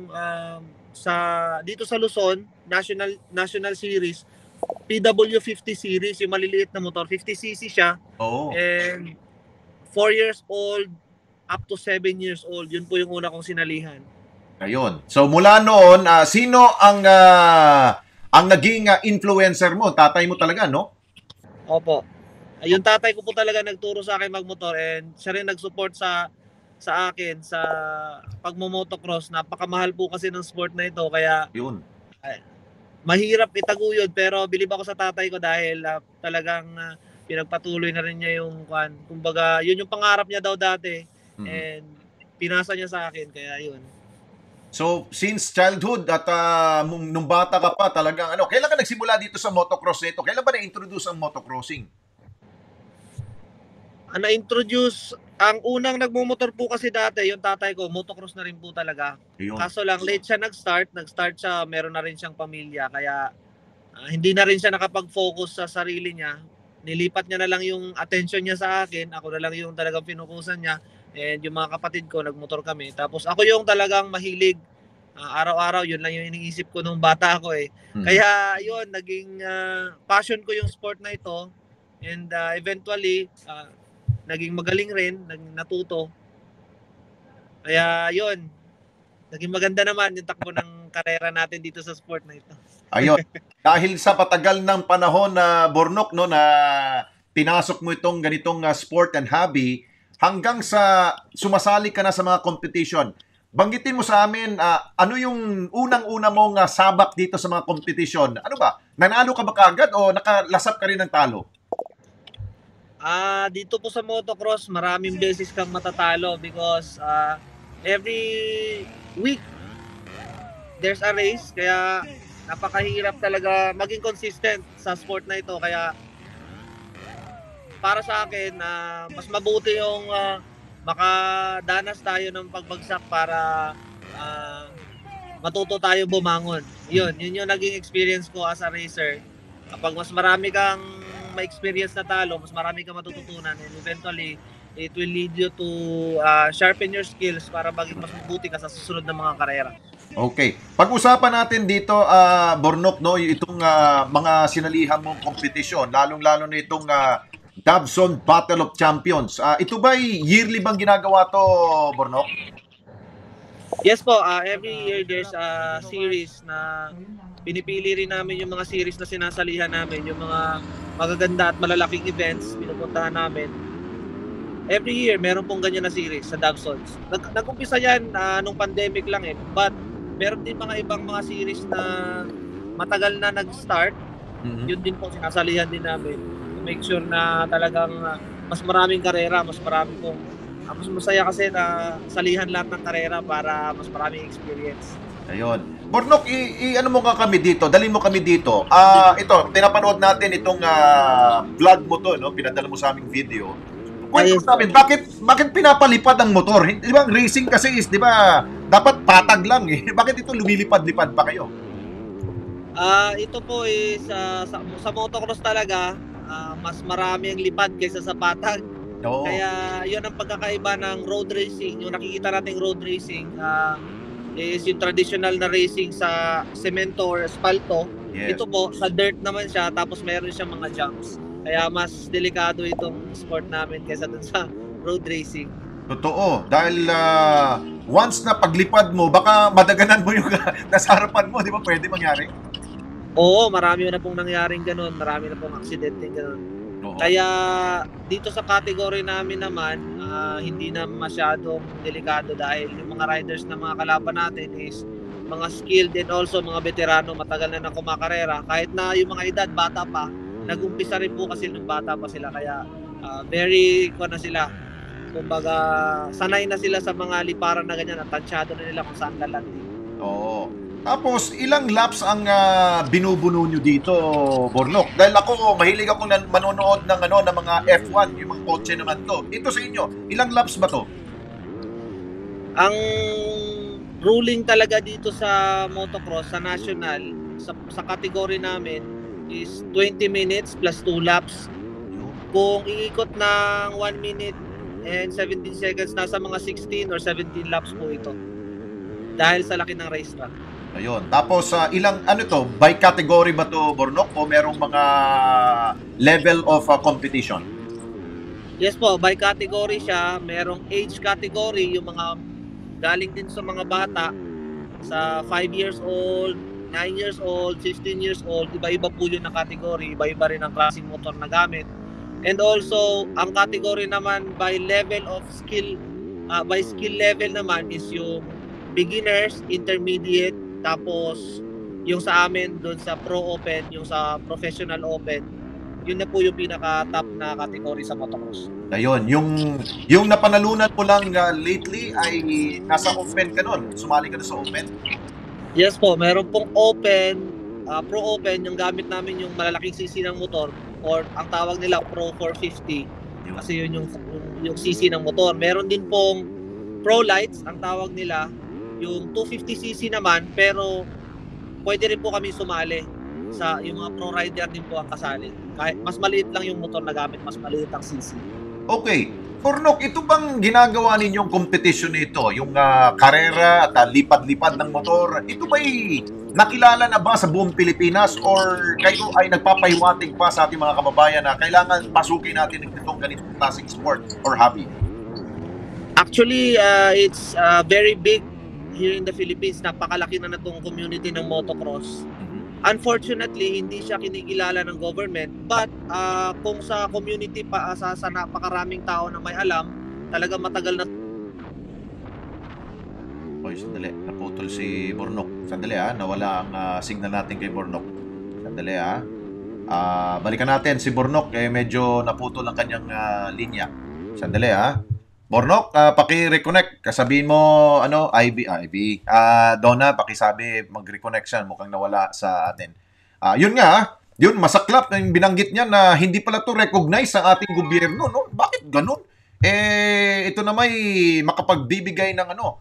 dito sa Luzon, National Series, PW50 series, yung maliliit na motor, 50cc siya. Oh. And 4 years old up to 7 years old, yun po yung una kong sinalihan. Ayun. So mula noon, sino ang naging influencer mo? Tatay mo talaga, no? Opo. Yung tatay ko po talaga nagturo sa akin magmotor, and siya rin nag-support sa akin sa pagmo-motocross. Napakamahal po kasi ng sport na ito, kaya Yun. mahirap itaguyod, pero bilib ako sa tatay ko dahil talagang pinagpatuloy na rin niya yung kumbaga yun yung pangarap niya daw dati, and pinasa niya sa akin, kaya yun. So, since childhood at nung bata ka pa talagang kailan ka nagsimula dito sa motocross nito? Kailan ba na-introduce ang motocrossing? Na-introduce, ang unang nagmumotor po kasi dati, yung tatay ko, motocross na rin po talaga. Ayun. Kaso lang, late siya nag-start siya, meron na rin siyang pamilya, kaya hindi na rin siya nakapag-focus sa sarili niya. Nilipat niya na lang yung attention niya sa akin, ako na lang yung talagang pinukusan niya, and yung mga kapatid ko, nagmotor kami. Tapos ako yung talagang mahilig, araw-araw, yun lang yung iniisip ko nung bata ako eh. Kaya yun, naging passion ko yung sport na ito, and eventually, naging magaling rin, naging natuto. Kaya yun, naging maganda naman yung takbo ng karera natin dito sa sport na ito. Ayun. Dahil sa patagal ng panahon na Bornok, no, na pinasok mo itong ganitong sport and hobby, hanggang sa sumasali ka na sa mga competition. Banggitin mo sa amin, ano yung unang-una mong sabak dito sa mga competition? Ano ba? Nanalo ka ba kaagad o nakalasap ka rin ng talo? Dito po sa motocross, maraming beses kang matatalo because every week there's a race, kaya napakahirap talaga maging consistent sa sport na ito. Kaya para sa akin, mas mabuti yung makadanas tayo ng pagbagsak para matuto tayo bumangon. Yun yung naging experience ko as a racer. Kapag mas marami kang ma-experience na talo, mas marami kang matututunan, and eventually it will lead you to sharpen your skills para maging mas mabuti ka sa susunod na mga karera. Okay. Pag-usapan natin dito, Bornok, no, itong mga sinalihan mong kompetisyon, lalong-lalo na itong Dobson Battle of Champions. Ito ba yearly bang ginagawa to, Bornok? Yes po, every year there's a series na pinipili rin namin yung mga series na sinasalihan namin, yung mga magaganda at malalaking events pinupuntahan namin. Every year meron pong ganyan na series sa Dobsons. Nag-umpisa yan nung pandemic lang eh, but meron din mga ibang mga series na matagal na nag-start. Yun din po sinasalihan din namin to make sure na talagang mas maraming karera, mas masaya kasi na salihan lahat ng karera para mas maraming experience. Ayun. Bornok, ano mo ka kami dito? Dalhin mo kami dito. Ito, pinapanood natin itong vlog mo to, no? Pinadala mo sa aming video. Kwento sa amin, bakit pinapalipad ang motor? Di ba, racing kasi is, di ba, dapat patag lang eh. Bakit ito lumilipad-lipad pa kayo? Ito po is sa motocross talaga, mas marami ang lipad kaysa sa patag. Oo. Kaya yun ang pagkakaiba ng road racing. Yung nakikita nating road racing is yung traditional na racing sa semento or asfalto. Yes. Ito po, sa dirt naman siya, tapos meron siyang mga jumps. Kaya mas delikado itong sport namin kaysa dun sa road racing. Totoo. Dahil once na paglipad mo, baka madaganan mo yung nasa harapan mo. Di ba pwede mangyari? Oo, marami na pong nangyaring ganun. Marami na pong aksidenteng ganun. Oo. Kaya dito sa category namin naman, hindi na masyadong delikado dahil yung mga riders na mga kalaban natin is mga skilled and also mga veterano, matagal na kumakarera. Kahit na yung mga edad, bata pa, nag-umpisa rin po kasi nung bata pa sila. Kaya very na sila. Kumbaga, sanay na sila sa mga liparan na ganyan at tansyado na nila kung saan lalandi. Oo. Tapos, ilang laps ang binubuno nyo dito, Bornok? Dahil ako, mahilig ako manonood ng, ng mga F1, yung mga kotse naman to. Ito sa inyo, ilang laps ba to? Ang ruling talaga dito sa motocross, sa national, sa category namin, is 20 minutes plus 2 laps. Kung iikot ng 1 minute and 17 seconds, nasa mga 16 or 17 laps po ito. Dahil sa laki ng racetrack. Ayun. Tapos, ilang, to, by category ba to, Bornok? O merong mga level of competition? Yes po, by category siya. Merong age category, yung mga galing din sa mga bata sa 5 years old, 9 years old, 15 years old, iba-iba po yun na category, iba-iba rin ang klaseng motor na gamit. And also, ang category naman by level of skill, by skill level naman is yung beginners, intermediate, tapos yung sa amin doon sa Pro Open, yung sa Professional Open, yun na po yung pinaka-top na category sa motocross. Ayun, yung napanalunan mo lang lately ay nasa Open ka nun. Sumali ka na sa Open? Yes po, meron pong Open, Pro Open, yung gamit namin yung malalaking cc ng motor, or ang tawag nila Pro 450, kasi yun yung cc ng motor. Meron din pong Pro Lights, ang tawag nila, yung 250cc naman, pero pwede rin po kami sumali sa yung mga pro rider din po ang kasali. Kahit mas maliit lang yung motor na gamit, mas maliit ang cc. Okay. Bornok, ito bang ginagawa ninyong competition nito? Yung karera at lipad-lipad ng motor, ito ba'y nakilala na ba sa buong Pilipinas or kayo ay nagpapahiwatig pa sa ating mga kababayan na kailangan pasukin natin itong ganitong klaseng sport or hobby? Actually, it's very big here in the Philippines. Napakalaki na itong community ng motocross. Unfortunately, hindi siya kinikilala ng government, but kung sa community pa, sa napakaraming tao na may alam, talaga matagal na. Oy, sandali. Naputol si Bornok. Sandali nawala ang signal natin kay Bornok. Sandali balikan natin si Bornok, medyo naputol ang kanyang linya. Sandali Bornok, paki-reconnect. Kasabihin mo, IB. Donna, pakisabi, mag-reconnect siya. Mukhang nawala sa atin. Yun nga, yun, masaklap yung binanggit niya na hindi pala to recognize sa ating gobyerno, no? Bakit ganun? Ito na may makapagbibigay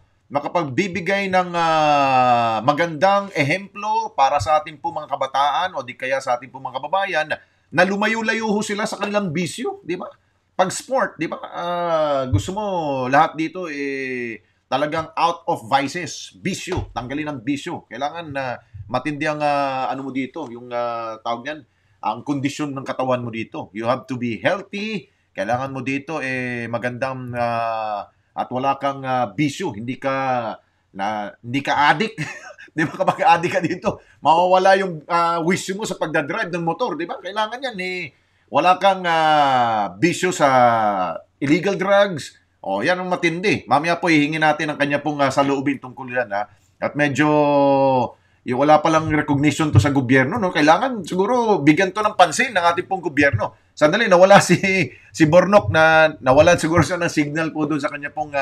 ng magandang ehemplo para sa ating po mga kabataan o di kaya sa ating po mga kababayan na lumayo-layo sila sa kanilang bisyo, di ba? Pag sport, di ba, gusto mo lahat dito talagang out of vices, bisyo, tanggalin ang bisyo. Kailangan matindi ang mo dito, yung tawag niyan, ang kondisyon ng katawan mo dito. You have to be healthy. Kailangan mo dito magandang at wala kang bisyo, hindi ka addict. Di ba kapag addict ka dito, mawawala yung wish mo sa pagdadrive ng motor, di ba? Kailangan yan wala kang bisyo sa illegal drugs. Yan ang matindi. Mamaya po hihingin natin ang kanya pong saloobin tungkol yan. At medyo wala palang recognition to sa gobyerno. No? Kailangan siguro bigyan to ng pansin ng ating pong gobyerno. Sandali, nawala si Bornok na nawalan siguro siya ng signal po doon sa kanya pong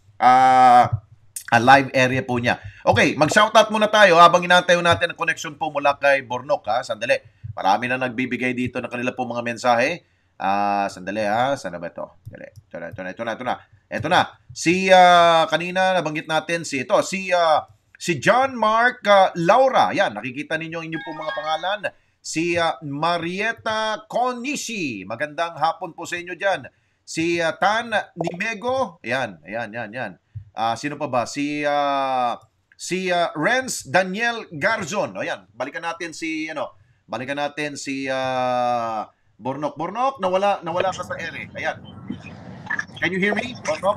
live area po niya. Okay, mag-shoutout muna tayo habang inaantayo natin ang connection po mula kay Bornok. Sandali. Marami na nagbibigay dito ng kanila po mga mensahe. Sandali Saan na ba ito? Ito na. Kanina nabanggit natin si John Mark Laura. Yan, nakikita ninyo ang inyong po mga pangalan. Si Marieta Konishi. Magandang hapon po sa inyo dyan. Si Tan Nimego. Yan. Sino pa ba? Si Renz Daniel Garzon. Ayan, balikan natin si Bornok. Bornok, nawala ka sa ere. Ayan. Can you hear me, Bornok?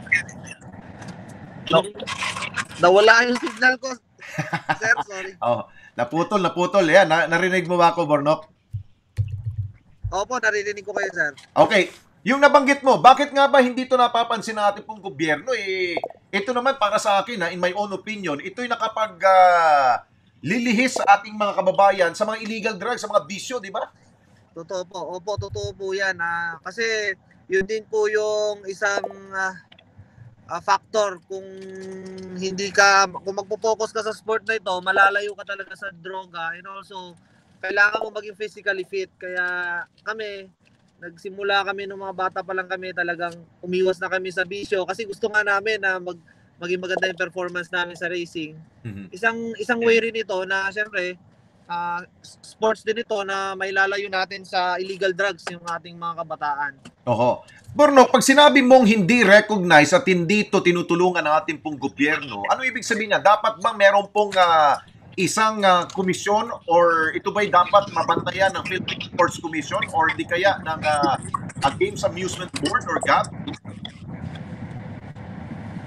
No. Nawala yung signal ko. Sir, sorry. Naputol. Ayan, narinig mo ba ako, Bornok? Opo, naririnig ko kayo, sir. Okay. Yung nabanggit mo, bakit nga ba hindi ito napapansin ng ating pong gobyerno? Ito naman para sa akin, in my own opinion, ito'y lilihis sa ating mga kababayan sa mga illegal drugs, sa mga bisyo, di ba? Totoo po. Opo, totoo po yan. Kasi yun din po yung isang factor. Kung magpo-focus ka sa sport na ito, malalayo ka talaga sa droga. And also, kailangan mo maging physically fit. Kaya nagsimula kami nung mga bata pa lang kami, talagang umiwas na kami sa bisyo. Kasi gusto nga namin na maging maganda yung performance namin sa racing. Mm-hmm. Isang way rin ito na siyempre sports din ito na may lalayo natin sa illegal drugs yung ating mga kabataan. Oho. Bornok, pag sinabi mong hindi recognize at hindi ito tinutulungan ng ating pong gobyerno, ano ibig sabihin niya? Dapat bang meron pong isang komisyon or ito ba'y dapat mabantayan ng Philippine Sports Commission or di kaya ng Games Amusement Board or GAB?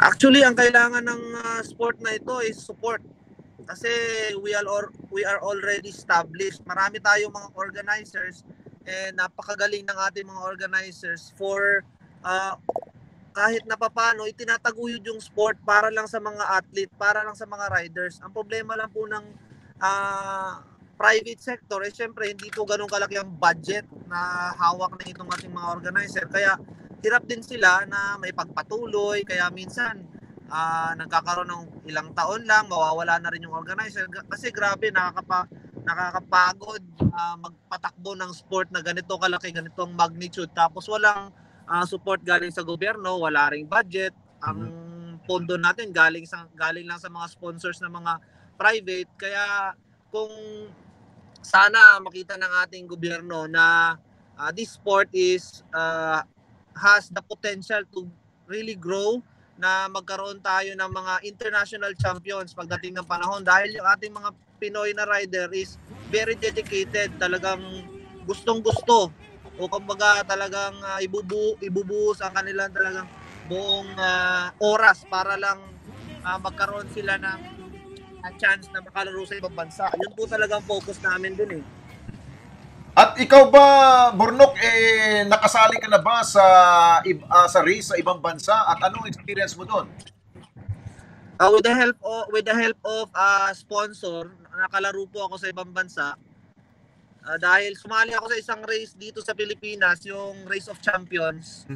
Actually, ang kailangan ng sport na ito is support. Kasi we are already established. Marami tayong mga organizers and napakagaling ng ating mga organizers for kahit na papano itinataguyod yung sport para lang sa mga athlete, para lang sa mga riders. Ang problema lang po ng private sector syempre hindi po ganun kalaki ang budget na hawak na itong ating mga organizer. Kaya hirap din sila na may pagpatuloy. Kaya minsan nagkakaroon ng ilang taon lang, mawawala na rin yung organizer. Kasi grabe, nakakapagod magpatakbo ng sport na ganito kalaki, ganitong magnitude. Tapos walang support galing sa gobyerno, wala ring budget. Ang pondo natin galing lang sa mga sponsors ng mga private. Kaya kung sana makita ng ating gobyerno na this sport has the potential to really grow, na magkaroon tayo ng mga international champions pagdating ng panahon, dahil yung ating mga Pinoy na rider is very dedicated, talagang gustong-gusto o kumbaga talagang ibubuhos ang kanilang talagang buong oras para lang magkaroon sila ng chance na makalaro sa ibang bansa. Yun po talagang focus namin dun eh. At ikaw ba, Bornok, nakasali ka na ba sa race sa ibang bansa at anong experience mo doon? With the help of sponsor, nakalaro po ako sa ibang bansa. Dahil sumali ako sa isang race dito sa Pilipinas, yung Race of Champions.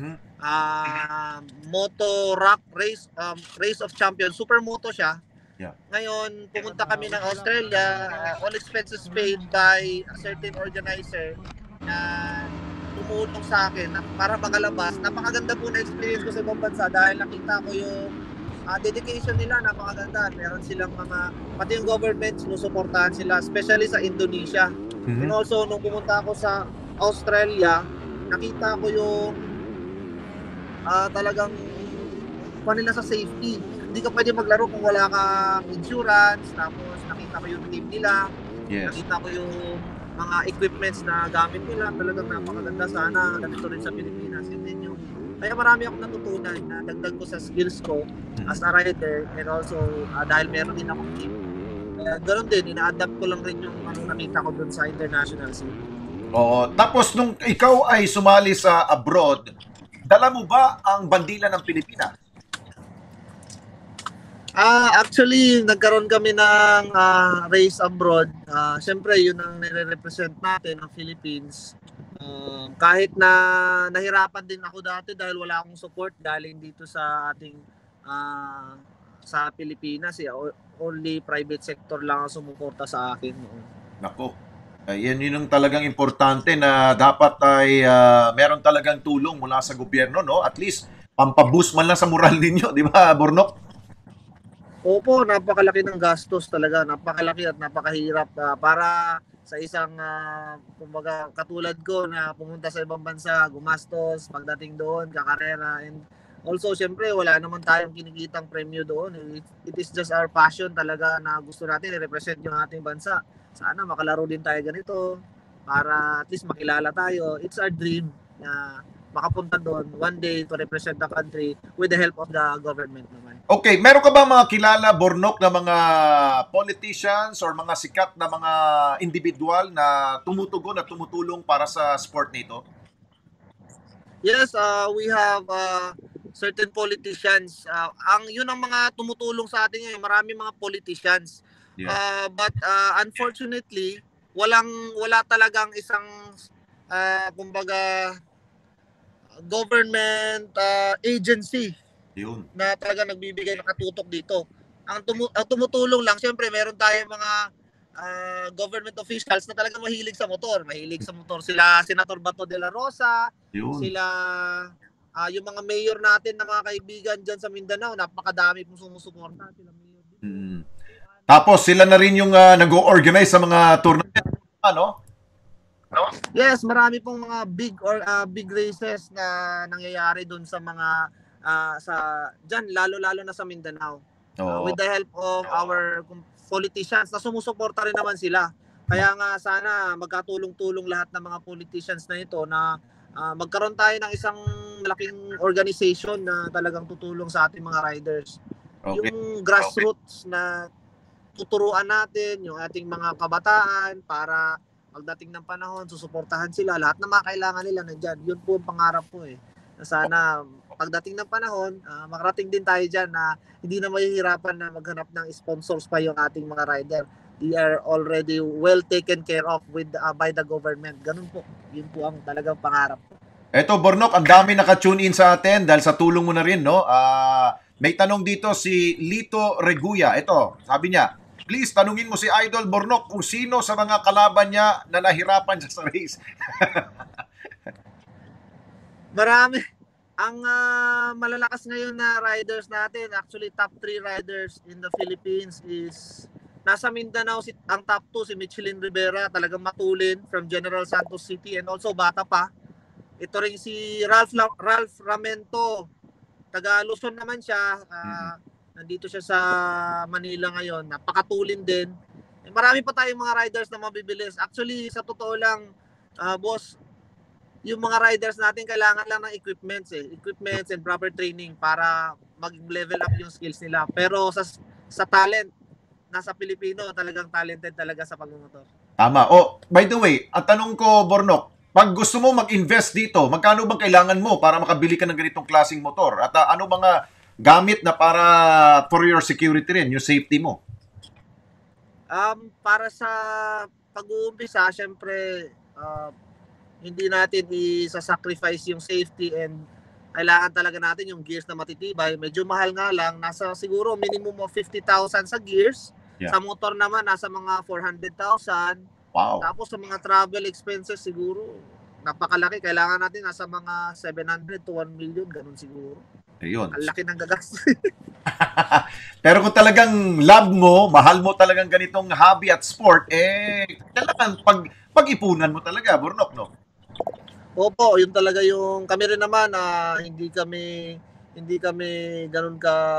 Moto Rock Race, Race of Champions, supermoto siya. Yeah. Ngayon, pumunta kami ng Australia, all expenses paid by a certain organizer na tumulong sa akin para makalabas. Napakaganda po na experience ko sa ibang bansa dahil nakita ko yung dedication nila, napakaganda. Meron silang pati yung government, sinusuportahan sila, especially sa Indonesia. And also, nung pumunta ako sa Australia, nakita ko yung talagang panila sa safety. Hindi ka pwede maglaro kung wala kang insurance. Tapos nakita ko yung team nila. Yes. Nakita ko yung mga equipments na gamit nila. Talagang napakaganda. Sana ganito rin sa Pilipinas. Kaya marami akong natutunan na dagdag ko sa skills ko as a rider, and also dahil meron din akong team. Kaya ganoon din, ina-adapt ko lang rin yung nakita ko dun sa international scene. Oo. Tapos nung ikaw ay sumali sa abroad, dala mo ba ang bandila ng Pilipinas? Actually, nagkaroon kami ng race abroad. Siyempre, yun ang nire-represent natin, ang Philippines. Kahit na nahirapan din ako dati dahil wala akong support galing dito sa ating sa Pilipinas. Only private sector lang ang sumuporta sa akin. Nako. Yan yun ang talagang importante na dapat ay meron talagang tulong mula sa gobyerno, no? At least pampaboost man lang sa moral ninyo, di ba, Bornok? Opo, napakalaki ng gastos talaga, napakalaki at napakahirap para sa isang kumbaga katulad ko na pumunta sa ibang bansa, gumastos, pagdating doon, kakarera, and also syempre wala naman tayong kinikitang premyo doon. It is just our passion talaga na gusto natin i-represent yung ating bansa. Sana makalaro din tayo ganito para at least makilala tayo. It's our dream na makapunta doon one day to represent the country with the help of the government naman. Okay, meron ka ba mga kilala, Bornok, na mga politicians or mga sikat na mga individual na tumutugon at tumutulong para sa sport nito? Yes, we have certain politicians. Yun ang mga tumutulong sa atin ngayon, marami mga politicians. Yeah. But unfortunately, wala talagang isang kumbaga government agency yun na talaga nagbibigay ng katutok dito. Ang tumutulong lang, syempre meron tayong mga government officials na talaga mahilig sa motor. Sila Senator Bato de la Rosa, yun. Sila yung mga mayor natin na mga kaibigan dyan sa Mindanao, napakadami pong sumusuporta. Sila mayor din. Tapos sila na rin yung nag-organize sa mga tournament, ano? No? Yes, marami pong mga big races na nangyayari doon sa mga diyan lalo na sa Mindanao. With the help of our politicians na sumusuporta rin naman sila. Kaya nga sana magkatulong-tulong lahat ng mga politicians na ito na magkaroon tayo ng isang malaking organization na talagang tutulong sa ating mga riders. Okay. Yung grassroots na tuturuan natin, yung ating mga kabataan para pagdating ng panahon, susuportahan sila. Lahat na mga kailangan nila nandyan. Yun po ang pangarap ko eh. Na sana pagdating ng panahon, makarating din tayo dyan na hindi na mahihirapan na maghanap ng sponsors pa yung ating mga rider. They are already well taken care of by the government. Ganun po. Yun po ang talagang pangarap ko. Eto, Bornok, ang dami naka-tune in sa atin dahil sa tulong mo na rin, no? May tanong dito si Lito Reguya. Ito, sabi niya, please tanungin mo si Idol Bornok kung sino sa mga kalaban niya na nahirapan siya sa race. Marami. Ang malalakas ngayon na riders natin, actually top 3 riders in the Philippines is nasa Mindanao, ang top 2 si Michelin Rivera, talagang matulin from General Santos City, and also bata pa. Ito rin si Ralph Ramento, taga Luzon naman siya. Nandito siya sa Manila ngayon. Napakatulin din. Marami pa tayong mga riders na mabibilis. Actually, sa totoo lang, boss, yung mga riders natin kailangan lang ng equipments and proper training para mag-level up yung skills nila. Pero sa talent, nasa Pilipino, talagang talented talaga sa pagmumotor. Tama. Oh, by the way, ang tanong ko, Bornok, pag gusto mo mag-invest dito, magkano bang kailangan mo para makabili ka ng ganitong klaseng motor? At ano mga gamit na para for your security rin, yung safety mo? Para sa pag-uumpisa, syempre, hindi natin i-sacrifice yung safety, and kailangan talaga natin yung gears na matitibay. Medyo mahal nga lang, nasa siguro minimum of 50,000 sa gears. Yeah. Sa motor naman, nasa mga 400,000. Wow. Tapos sa mga travel expenses siguro, napakalaki. Kailangan natin nasa mga 700 to 1 million, ganun siguro. Ayun. Ang laki ng gagas. Pero kung talagang love mo, mahal mo talagang ganitong hobby at sport, kailangan pag-ipunan mo talaga, Bornok, no? Opo, yun talaga yung kami rin naman, hindi kami ganun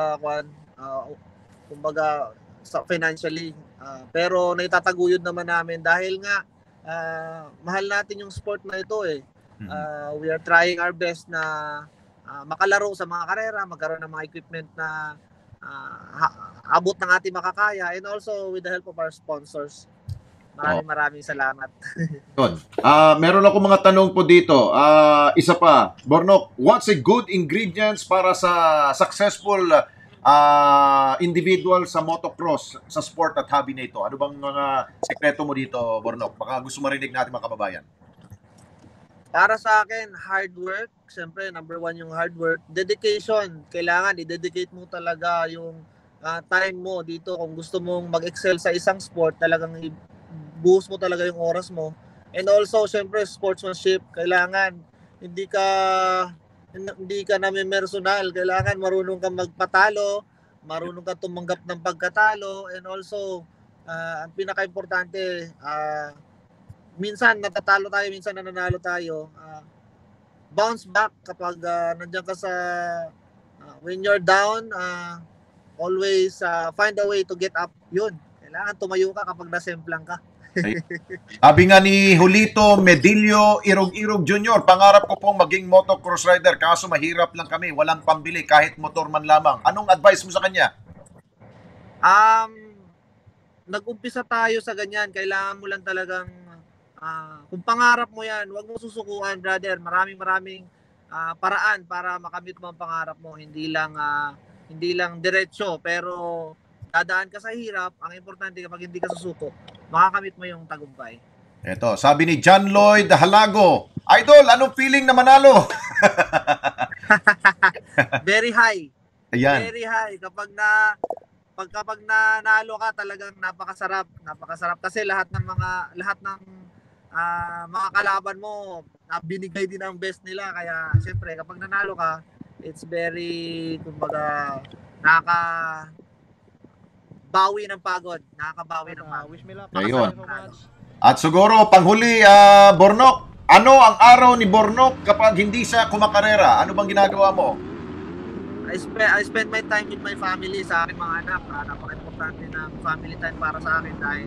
kumbaga financially, pero naitataguyod naman namin dahil nga mahal natin yung sport na ito eh. We are trying our best na makalaro sa mga karera, magkaroon ng mga equipment na abot ng ating makakaya, and also with the help of our sponsors. Maraming salamat. Meron ako mga tanong po dito. Isa pa, Bornok, what's a good ingredients para sa successful individual sa motocross, sa sport at hobby na ito? Ano bang mga sekreto mo dito, Bornok? Baka gusto marinig natin mga kababayan. Para sa akin, hard work. Siyempre, number 1 yung hard work. Dedication. Kailangan i-dedicate mo talaga yung time mo dito. Kung gusto mong mag-excel sa isang sport, talagang buhos mo talaga yung oras mo. And also, siyempre, sportsmanship. Kailangan hindi ka nami-personal. Kailangan marunong kang magpatalo, marunong kang tumanggap ng pagkatalo, and also, ang pinaka-importante, minsan natatalo tayo, minsan nananalo tayo. Bounce back kapag nandiyan ka sa when you're down, always find a way to get up. Yun. Kailangan tumayo ka kapag nasemplang ka. Sabi nga ni Julito Medillo Irog-Irog Jr., pangarap ko pong maging motocross rider, kaso mahirap lang kami, walang pambili kahit motor man lamang. Anong advice mo sa kanya? Nag-umpisa tayo sa ganyan. Kailangan mo lang talagang kung pangarap mo yan, huwag mo susukuan, brother. Maraming paraan para makamit mo ang pangarap mo. Hindi lang diretsyo, pero dadaan ka sa hirap. Ang importante, kapag hindi ka susuko, makakamit mo yung tagumpay. Ito, sabi ni John Lloyd Halago, Idol, anong feeling na manalo? Very high. Ayan. Very high. Kapag nanalo ka, talagang napakasarap. Napakasarap kasi lahat ng mga kalaban mo, binigay din ang best nila. Kaya siyempre, kapag nanalo ka, it's very, kumbaga, nakakabawi ng pagod. Ayun. At siguro, panghuli, Bornok, ano ang araw ni Bornok kapag hindi siya kumakarera? Ano bang ginagawa mo? I spend my time with my family, sa aking mga anak. Napaka-importante ng family time para sa akin dahil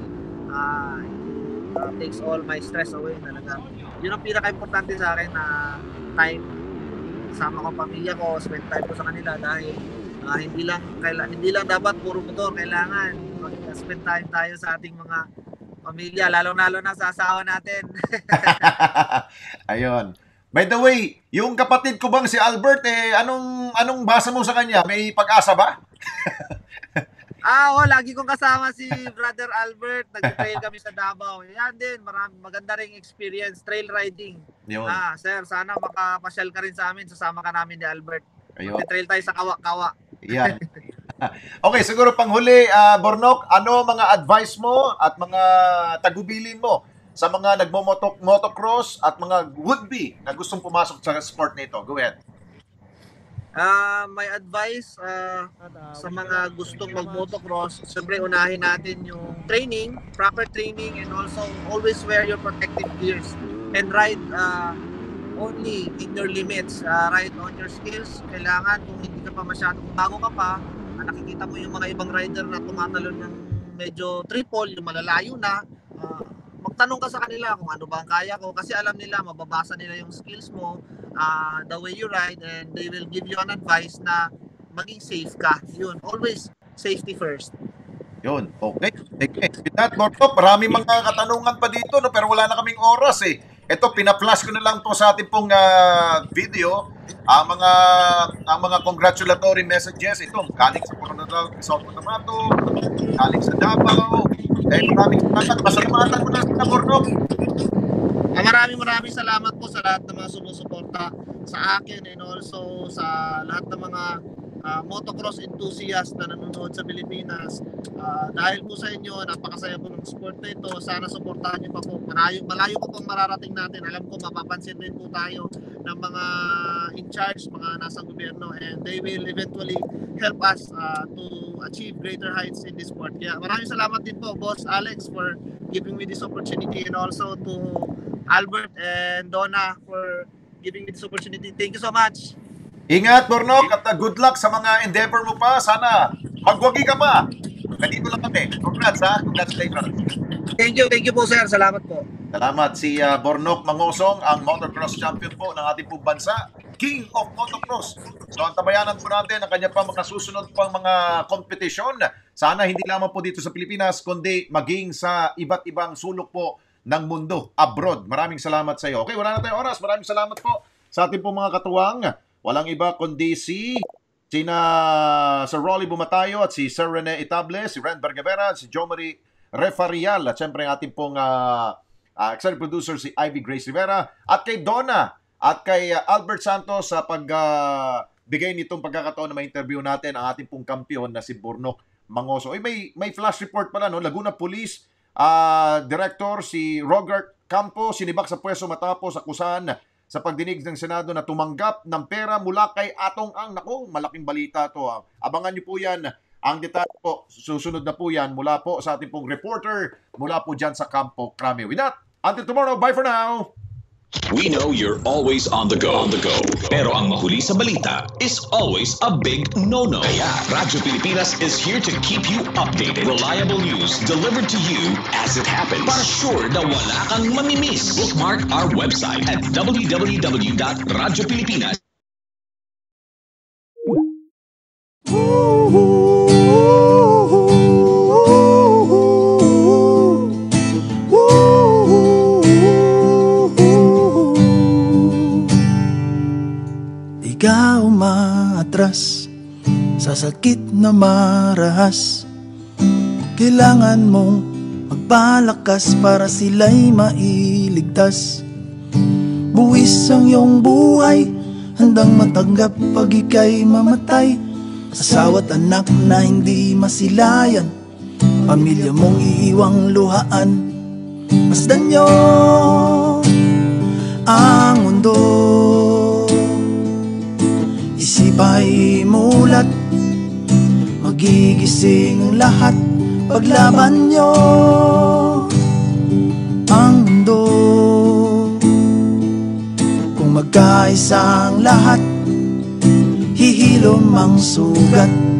takes all my stress away talaga. Yun ang pinaka-importante sa akin na time kasama ko pamilya ko, spend time ko sa kanila dahil hindi lang dapat puro motor, kailangan mag-spend time tayo sa ating mga pamilya, lalong-lalo na sa asawa natin. Ayun. By the way, yung kapatid ko bang si Albert, anong basa mo sa kanya? May pag-asa ba? Lagi kong kasama si Brother Albert. Nag-trail kami sa Davao. Yan din, maganda ring experience, trail riding. Yun. Sir, sana makapasyal ka rin sa amin. Sasama ka namin ni Albert. Mag-trail tayo sa Kawa-Kawa. Yan. Okay, siguro panghuli, Bornok, ano mga advice mo at mga tagubilin mo sa mga nagmo-motocross at mga would-be na gustong pumasok sa sport nito? Go ahead. My advice sa mga gustong mag-motocross, siyempre unahin natin yung training, proper training, and also always wear your protective gears and ride only in your limits. Ride on your skills. Kailangan kung hindi ka pa masyadong bago ka pa, nakikita mo yung mga ibang rider na tumatalon ng medyo triple, yung malalayo na, magtanong ka sa kanila kung ano ba ang kaya ko, kasi alam nila, mababasa nila yung skills mo, the way you ride, and they will give you an advice na maging safe ka. Yun, always safety first. Yun, okay. With that, Bornok, maraming mga katanungan pa dito, no? Pero wala na kaming oras eh. Ito, pina-flash ko na lang po sa ating pong video ang mga congratulatory messages. Ito, galing sa Coronadal, South Cotabato, galing sa Davao. Maraming salamat. Pasalamatan mo na sa Bornok. Maraming salamat po sa lahat ng mga sumusuporta sa akin and also sa lahat ng mga motocross enthusiast na nanonood sa Pilipinas. Dahil po sa inyo, napakasaya po ng sport na ito. Sana suportahan niyo pa po. Malayo pa pong mararating natin. Alam ko, mapapansin din po tayo ng mga in charge, mga nasa gobyerno, and they will eventually help us to achieve greater heights in this sport. Kaya maraming salamat din po, Boss Alex, for giving me this opportunity, and also to Albert and Donna for giving me this opportunity. Thank you so much. Ingat, Bornok, at good luck sa mga endeavor mo pa. Sana magwagi ka pa. Ganito lang kami. Congrats, ha? Congratulations. Thank you po, sir. Salamat po. Salamat. Si Bornok Mangosong, ang motocross champion po ng ating pong bansa. King of Motocross. So, antabayanan po natin ang kanya pa mga susunod pang mga kompetisyon. Sana hindi lamang po dito sa Pilipinas, kundi maging sa iba't ibang sulok po ng mundo, abroad. Maraming salamat sa iyo. Okay, wala na tayong oras. Maraming salamat po sa ating pong mga katuwang. Walang iba kundi Sir Rolly Bumatayo at si Sir Rene Itable, si Ren Bergavera, si Jo Marie Refarial, at syempre ang ating pong executive producer si Ivy Grace Rivera, at kay Donna at kay Albert Santos sa pagbigay nitong pagkakataon na ma-interview natin ang ating pong kampiyon na si Bornok Mangoso. May flash report pala, no? Laguna Police Director si Robert Campo sinibak sa pwesto matapos akusahan sa pagdinig ng Senado na tumanggap ng pera mula kay Atong Ang. Naku, malaking balita to. Abangan niyo po yan. Ang detalye po, susunod na po yan mula po sa ating pong reporter mula po dyan sa Campo Crame. With that, until tomorrow, bye for now! We know you're always on the go. Pero ang mahuli sa balita is always a big no-no. Kaya Radyo Pilipinas is here to keep you updated. Reliable news delivered to you as it happens. Para sure na wala kang mamimiss. Bookmark our website at www.radyopilipinas. Ikaw umaatras sa sakit na marahas. Kailangan mong magpalakas para sila'y mailigtas. Buwis ang iyong buhay, handang matanggap pag ika'y mamatay. Asawa't anak na hindi masilayan, pamilya mong iiwang luhaan. Masdan nyo ang mundo, isip ay mulat, magigising ang lahat. Paglaban nyo ang mundo, kung magkaisang lahat, hihilom ang sugat.